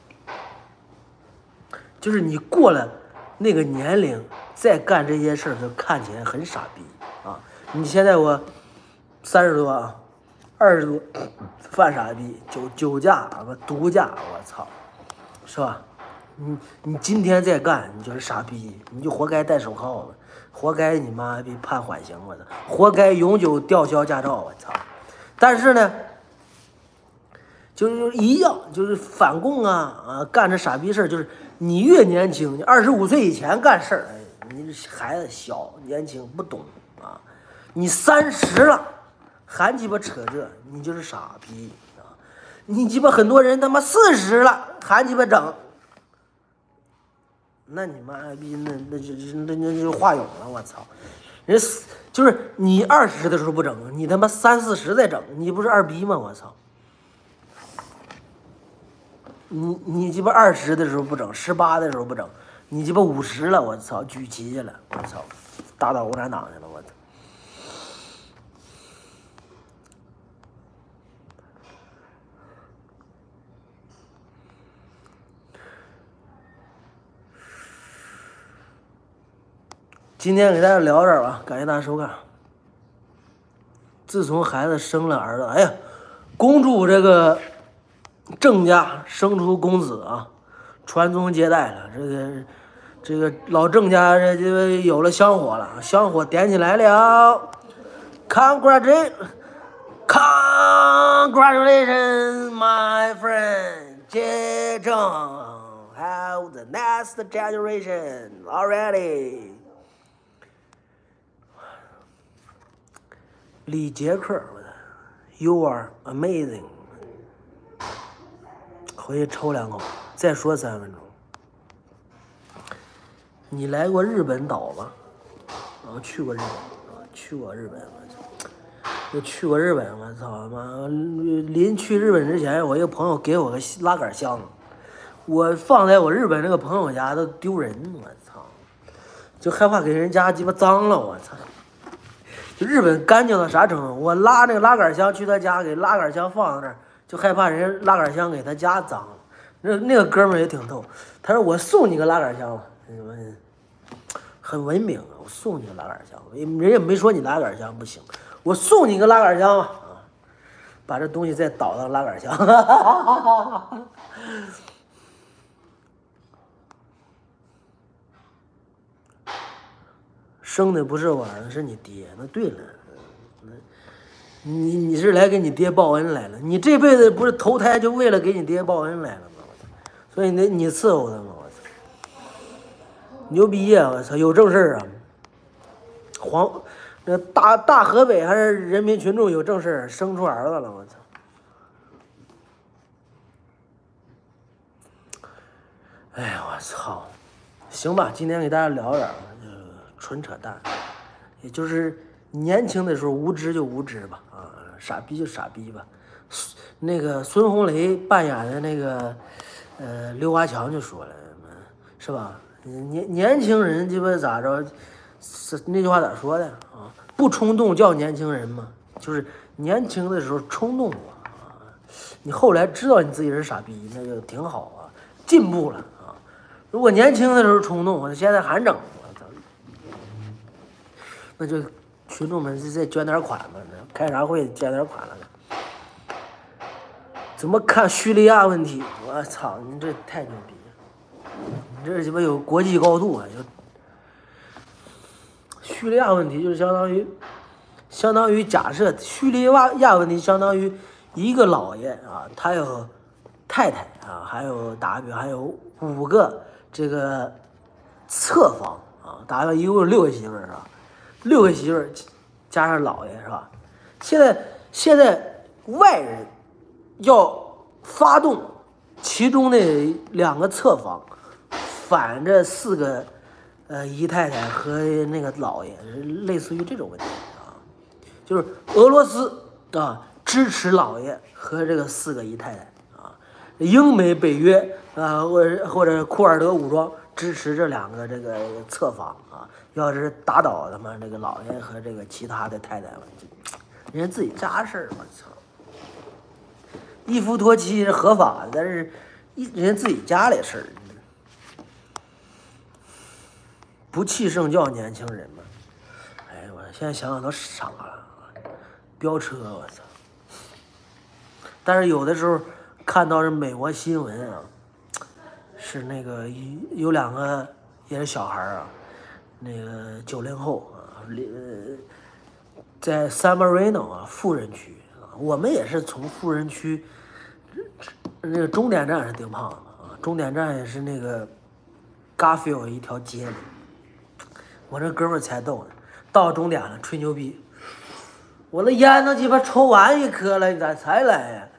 就是你过了那个年龄再干这些事儿，就看起来很傻逼啊！你现在我三十多啊，二十多。犯傻逼，酒酒驾啊，毒驾，我操，是吧？你你今天再干，你就是傻逼，你就活该戴手铐子，活该你妈逼判缓刑，我操，活该永久吊销驾照，我操！但是呢，就是一样，就是反共啊啊，干这傻逼事儿，就是你越年轻，你二十五岁以前干事儿，哎，你这孩子小年轻不懂啊，你三十了。还鸡巴扯这，你就是傻逼啊！你鸡巴很多人他妈四十了还鸡巴整，那你妈逼那那就那那就化蛹了，我操！人死就是你二十的时候不整，你他妈三四十再整，你不是二逼吗？我操！你你鸡巴二十的时候不整，十八的时候不整，你鸡巴五十了，我操，举旗去了，我操，打倒共产党去了，我操！今天给大家聊这儿吧，感谢大家收看。自从孩子生了儿子，哎呀，恭祝这个郑家生出公子啊，传宗接代了。这个这个老郑家这这个有了香火了，香火点起来了。Congratulations, congratulations, my friend, 接郑 have the next generation already. 李杰克 ，You are amazing。回去抽两口，再说三分钟。你来过日本岛吗？啊，去过日本，啊，去过日本，我操，我去过日本，我操妈！临去日本之前，我一个朋友给我个拉杆箱，我放在我日本那个朋友家都丢人，我操，就害怕给人家鸡巴脏了，我操。日本干净到啥程度？我拉那个拉杆箱去他家，给拉杆箱放在那儿，就害怕人家拉杆箱给他家脏了。那那个哥们儿也挺逗，他说我送你个拉杆箱吧，很文明啊，我送你个拉杆箱，人也没说你拉杆箱不行，我送你个拉杆箱吧，啊，把这东西再倒到拉杆箱。生的不是我儿子，是你爹。那对了，你你是来给你爹报恩来了。你这辈子不是投胎就为了给你爹报恩来了吗？我操！所以你你伺候他吗？我操！牛逼呀！我操！有正事儿啊！黄那大大河北还是人民群众有正事儿，生出儿子了！我操！ 哎呀，我操！行吧，今天给大家聊点儿，就纯扯淡，也就是年轻的时候无知就无知吧，啊，傻逼就傻逼吧。那个孙红雷扮演的那个，呃，刘华强就说了，是吧？年年轻人鸡巴咋着？是那句话咋说的啊？不冲动叫年轻人嘛，就是年轻的时候冲动过啊，你后来知道你自己是傻逼，那就挺好啊，进步了啊。如果年轻的时候冲动，我现在还整，我操，那就群众们再捐点款吧，开啥会捐点款了呢？怎么看叙利亚问题？我操，你这太牛逼了！你这鸡巴有国际高度啊！就叙利亚问题就是相当于，相当于假设叙利亚问题相当于一个老爷啊，他有太太啊，还有打比还有五个这个侧房啊，打个一共有六个媳妇儿是吧？六个媳妇儿加上老爷是吧？现在现在外人要发动其中的两个侧房，反这四个呃姨太太和那个老爷，类似于这种问题啊，就是俄罗斯啊支持老爷和这个四个姨太太啊，英美北约啊或者或者库尔德武装支持这两个这个侧房啊，要是打倒他们这个老爷和这个其他的太太们，人家自己家事儿，我操！一夫多妻是合法的，但是一人家自己家里事儿，不气盛叫年轻人嘛。哎，我现在想想都傻了，飙车，我操！但是有的时候看到是美国新闻啊，是那个有两个也是小孩啊，那个九零后啊，在 San Marino 啊富人区啊，我们也是从富人区。那个终点站是丁胖子啊，终点站也是那个 Garfield 一条街里。我这哥们儿才逗呢，到终点了吹牛逼，我的烟都鸡巴抽完一颗了，你咋才来呀？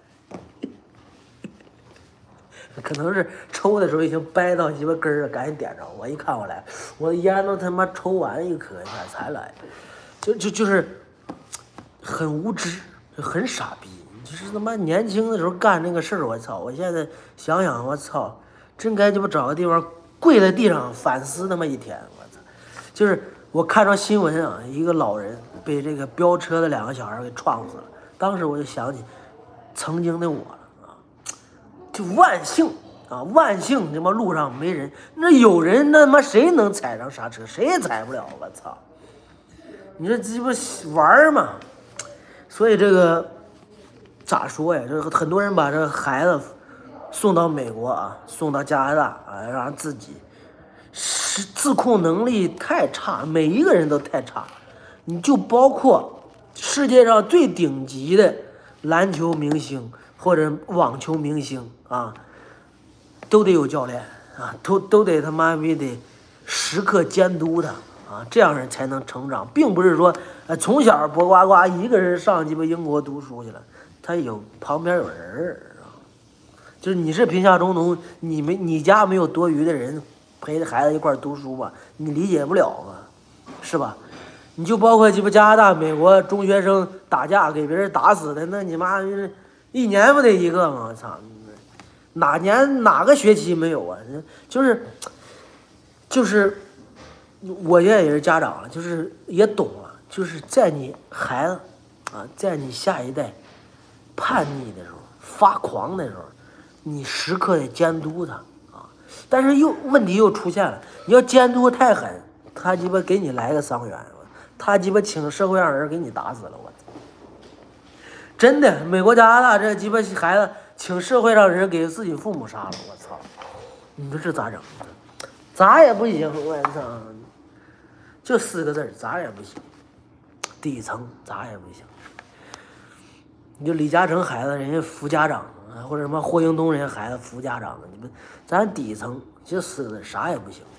可能是抽的时候已经掰到鸡巴根儿了，赶紧点着。我一看我来，我的烟都他妈抽完一颗，你咋才来？就就就是很无知，就很傻逼。就是他妈年轻的时候干那个事儿，我操！我现在想想，我操，真该鸡巴找个地方跪在地上反思那么一天，我操！就是我看着新闻啊，一个老人被这个飙车的两个小孩给撞死了，当时我就想起曾经的我了啊，就万幸啊，万幸他妈路上没人，那有人那他妈谁能踩上刹车？谁也踩不了，我操！你说鸡巴玩嘛？所以这个。咋说呀？这很多人把这孩子送到美国啊，送到加拿大啊，让自己是自控能力太差，每一个人都太差。你就包括世界上最顶级的篮球明星或者网球明星啊，都得有教练啊，都都得他妈逼得时刻监督他啊，这样人才能成长，并不是说呃从小呱呱呱一个人上鸡巴英国读书去了。他有旁边有人儿啊，就是你是贫下中农，你没你家没有多余的人陪着孩子一块儿读书吧，你理解不了嘛，是吧？你就包括鸡巴加拿大、美国中学生打架给别人打死的，那你妈一年不得一个吗？我操，哪年哪个学期没有啊？就是就是，我现在也是家长了，就是也懂了，就是在你孩子啊，在你下一代。叛逆的时候，发狂的时候，你时刻得监督他啊。但是又问题又出现了，你要监督太狠，他鸡巴给你来个伤员，他鸡巴请社会上人给你打死了，我操！真的，美国加拿大这鸡巴孩子请社会上人给自己父母杀了，我操！你说这咋整？咋也不行，我操！就四个字，咋也不行。底层咋也不行。你就李嘉诚孩子，人家副家长啊，或者什么霍英东人家孩子副家长的，你们咱底层就四个字，啥也不行。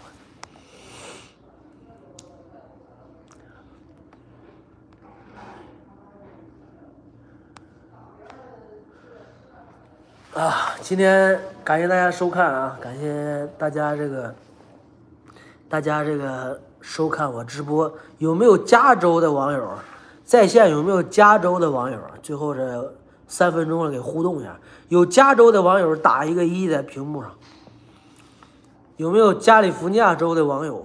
啊，今天感谢大家收看啊！感谢大家这个，大家这个收看我直播。有没有加州的网友在线？有没有加州的网友？最后这三分钟了，给互动一下。有加州的网友打一个一在屏幕上。有没有加利福尼亚州的网友？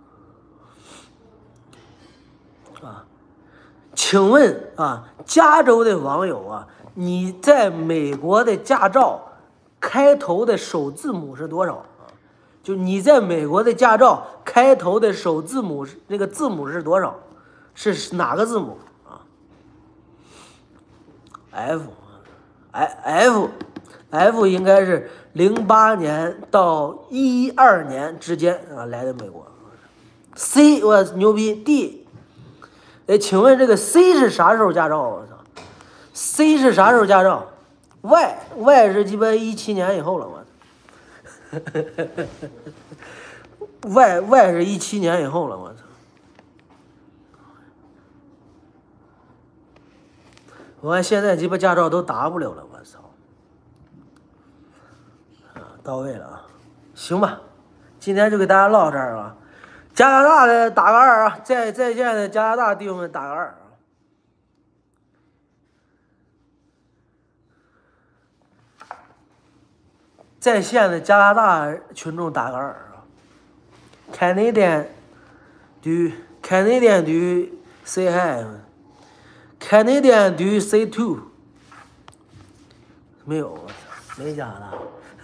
啊，请问啊，加州的网友啊，你在美国的驾照开头的首字母是多少啊？就你在美国的驾照开头的首字母是那个字母是多少？是哪个字母啊 ？F，F F F 应该是零八年到一二年之间啊来的美国。C 我牛逼 D， 哎，请问这个 C 是啥时候驾照？我操 ，C 是啥时候驾照 ？Y Y 是鸡巴一七年以后了，我操。Y Y 是一七年以后了，我操。我看现在鸡巴驾照都 W 了，我操。到位了啊，行吧，今天就给大家唠这儿啊。加拿大的打个二啊，在在线的加拿大弟兄们打个二啊。在线的加拿大群众打个二啊。Canadian do Canadian do say hi Canadian do say two 没有，我操，没加拿大。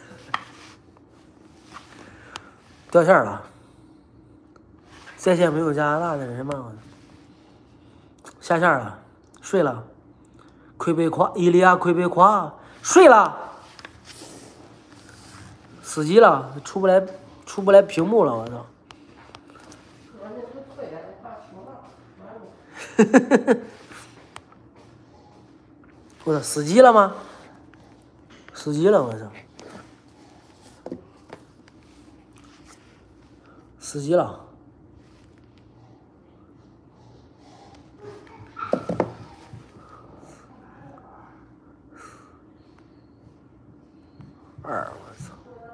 掉线了，在线没有加拿大的人吗？下线了，睡了。魁北夸，伊利亚魁北夸睡了，死机了，出不来，出不来屏幕了，我操！我操，死机了吗？死机了，我操！死机了，二，我操！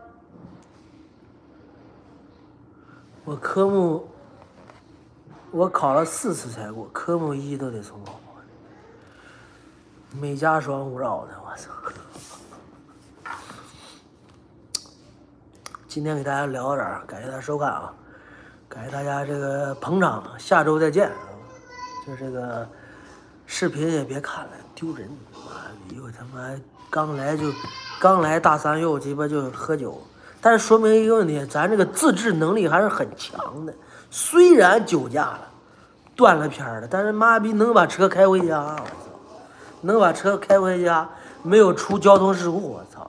我科目我考了四次才过，科目一都得重考，美加双五绕的，我操！今天给大家聊到这儿，感谢大家收看啊！感谢大家这个捧场，下周再见。就这个视频也别看了，丢人！妈的，又他妈刚来就刚来大三又鸡巴就喝酒，但是说明一个问题，咱这个自制能力还是很强的。虽然酒驾了，断了片了，但是妈逼能把车开回家，我操！能把车开回家，没有出交通事故，我操！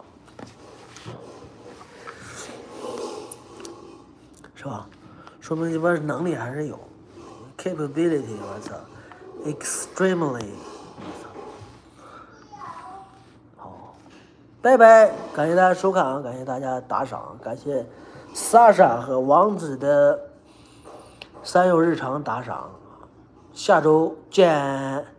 是吧？说明这边能力还是有 ，capability， 我操 ，extremely， 我操，好，拜拜，感谢大家收看啊，感谢大家打赏，感谢 Sasha 和王子的三友日常打赏，下周见。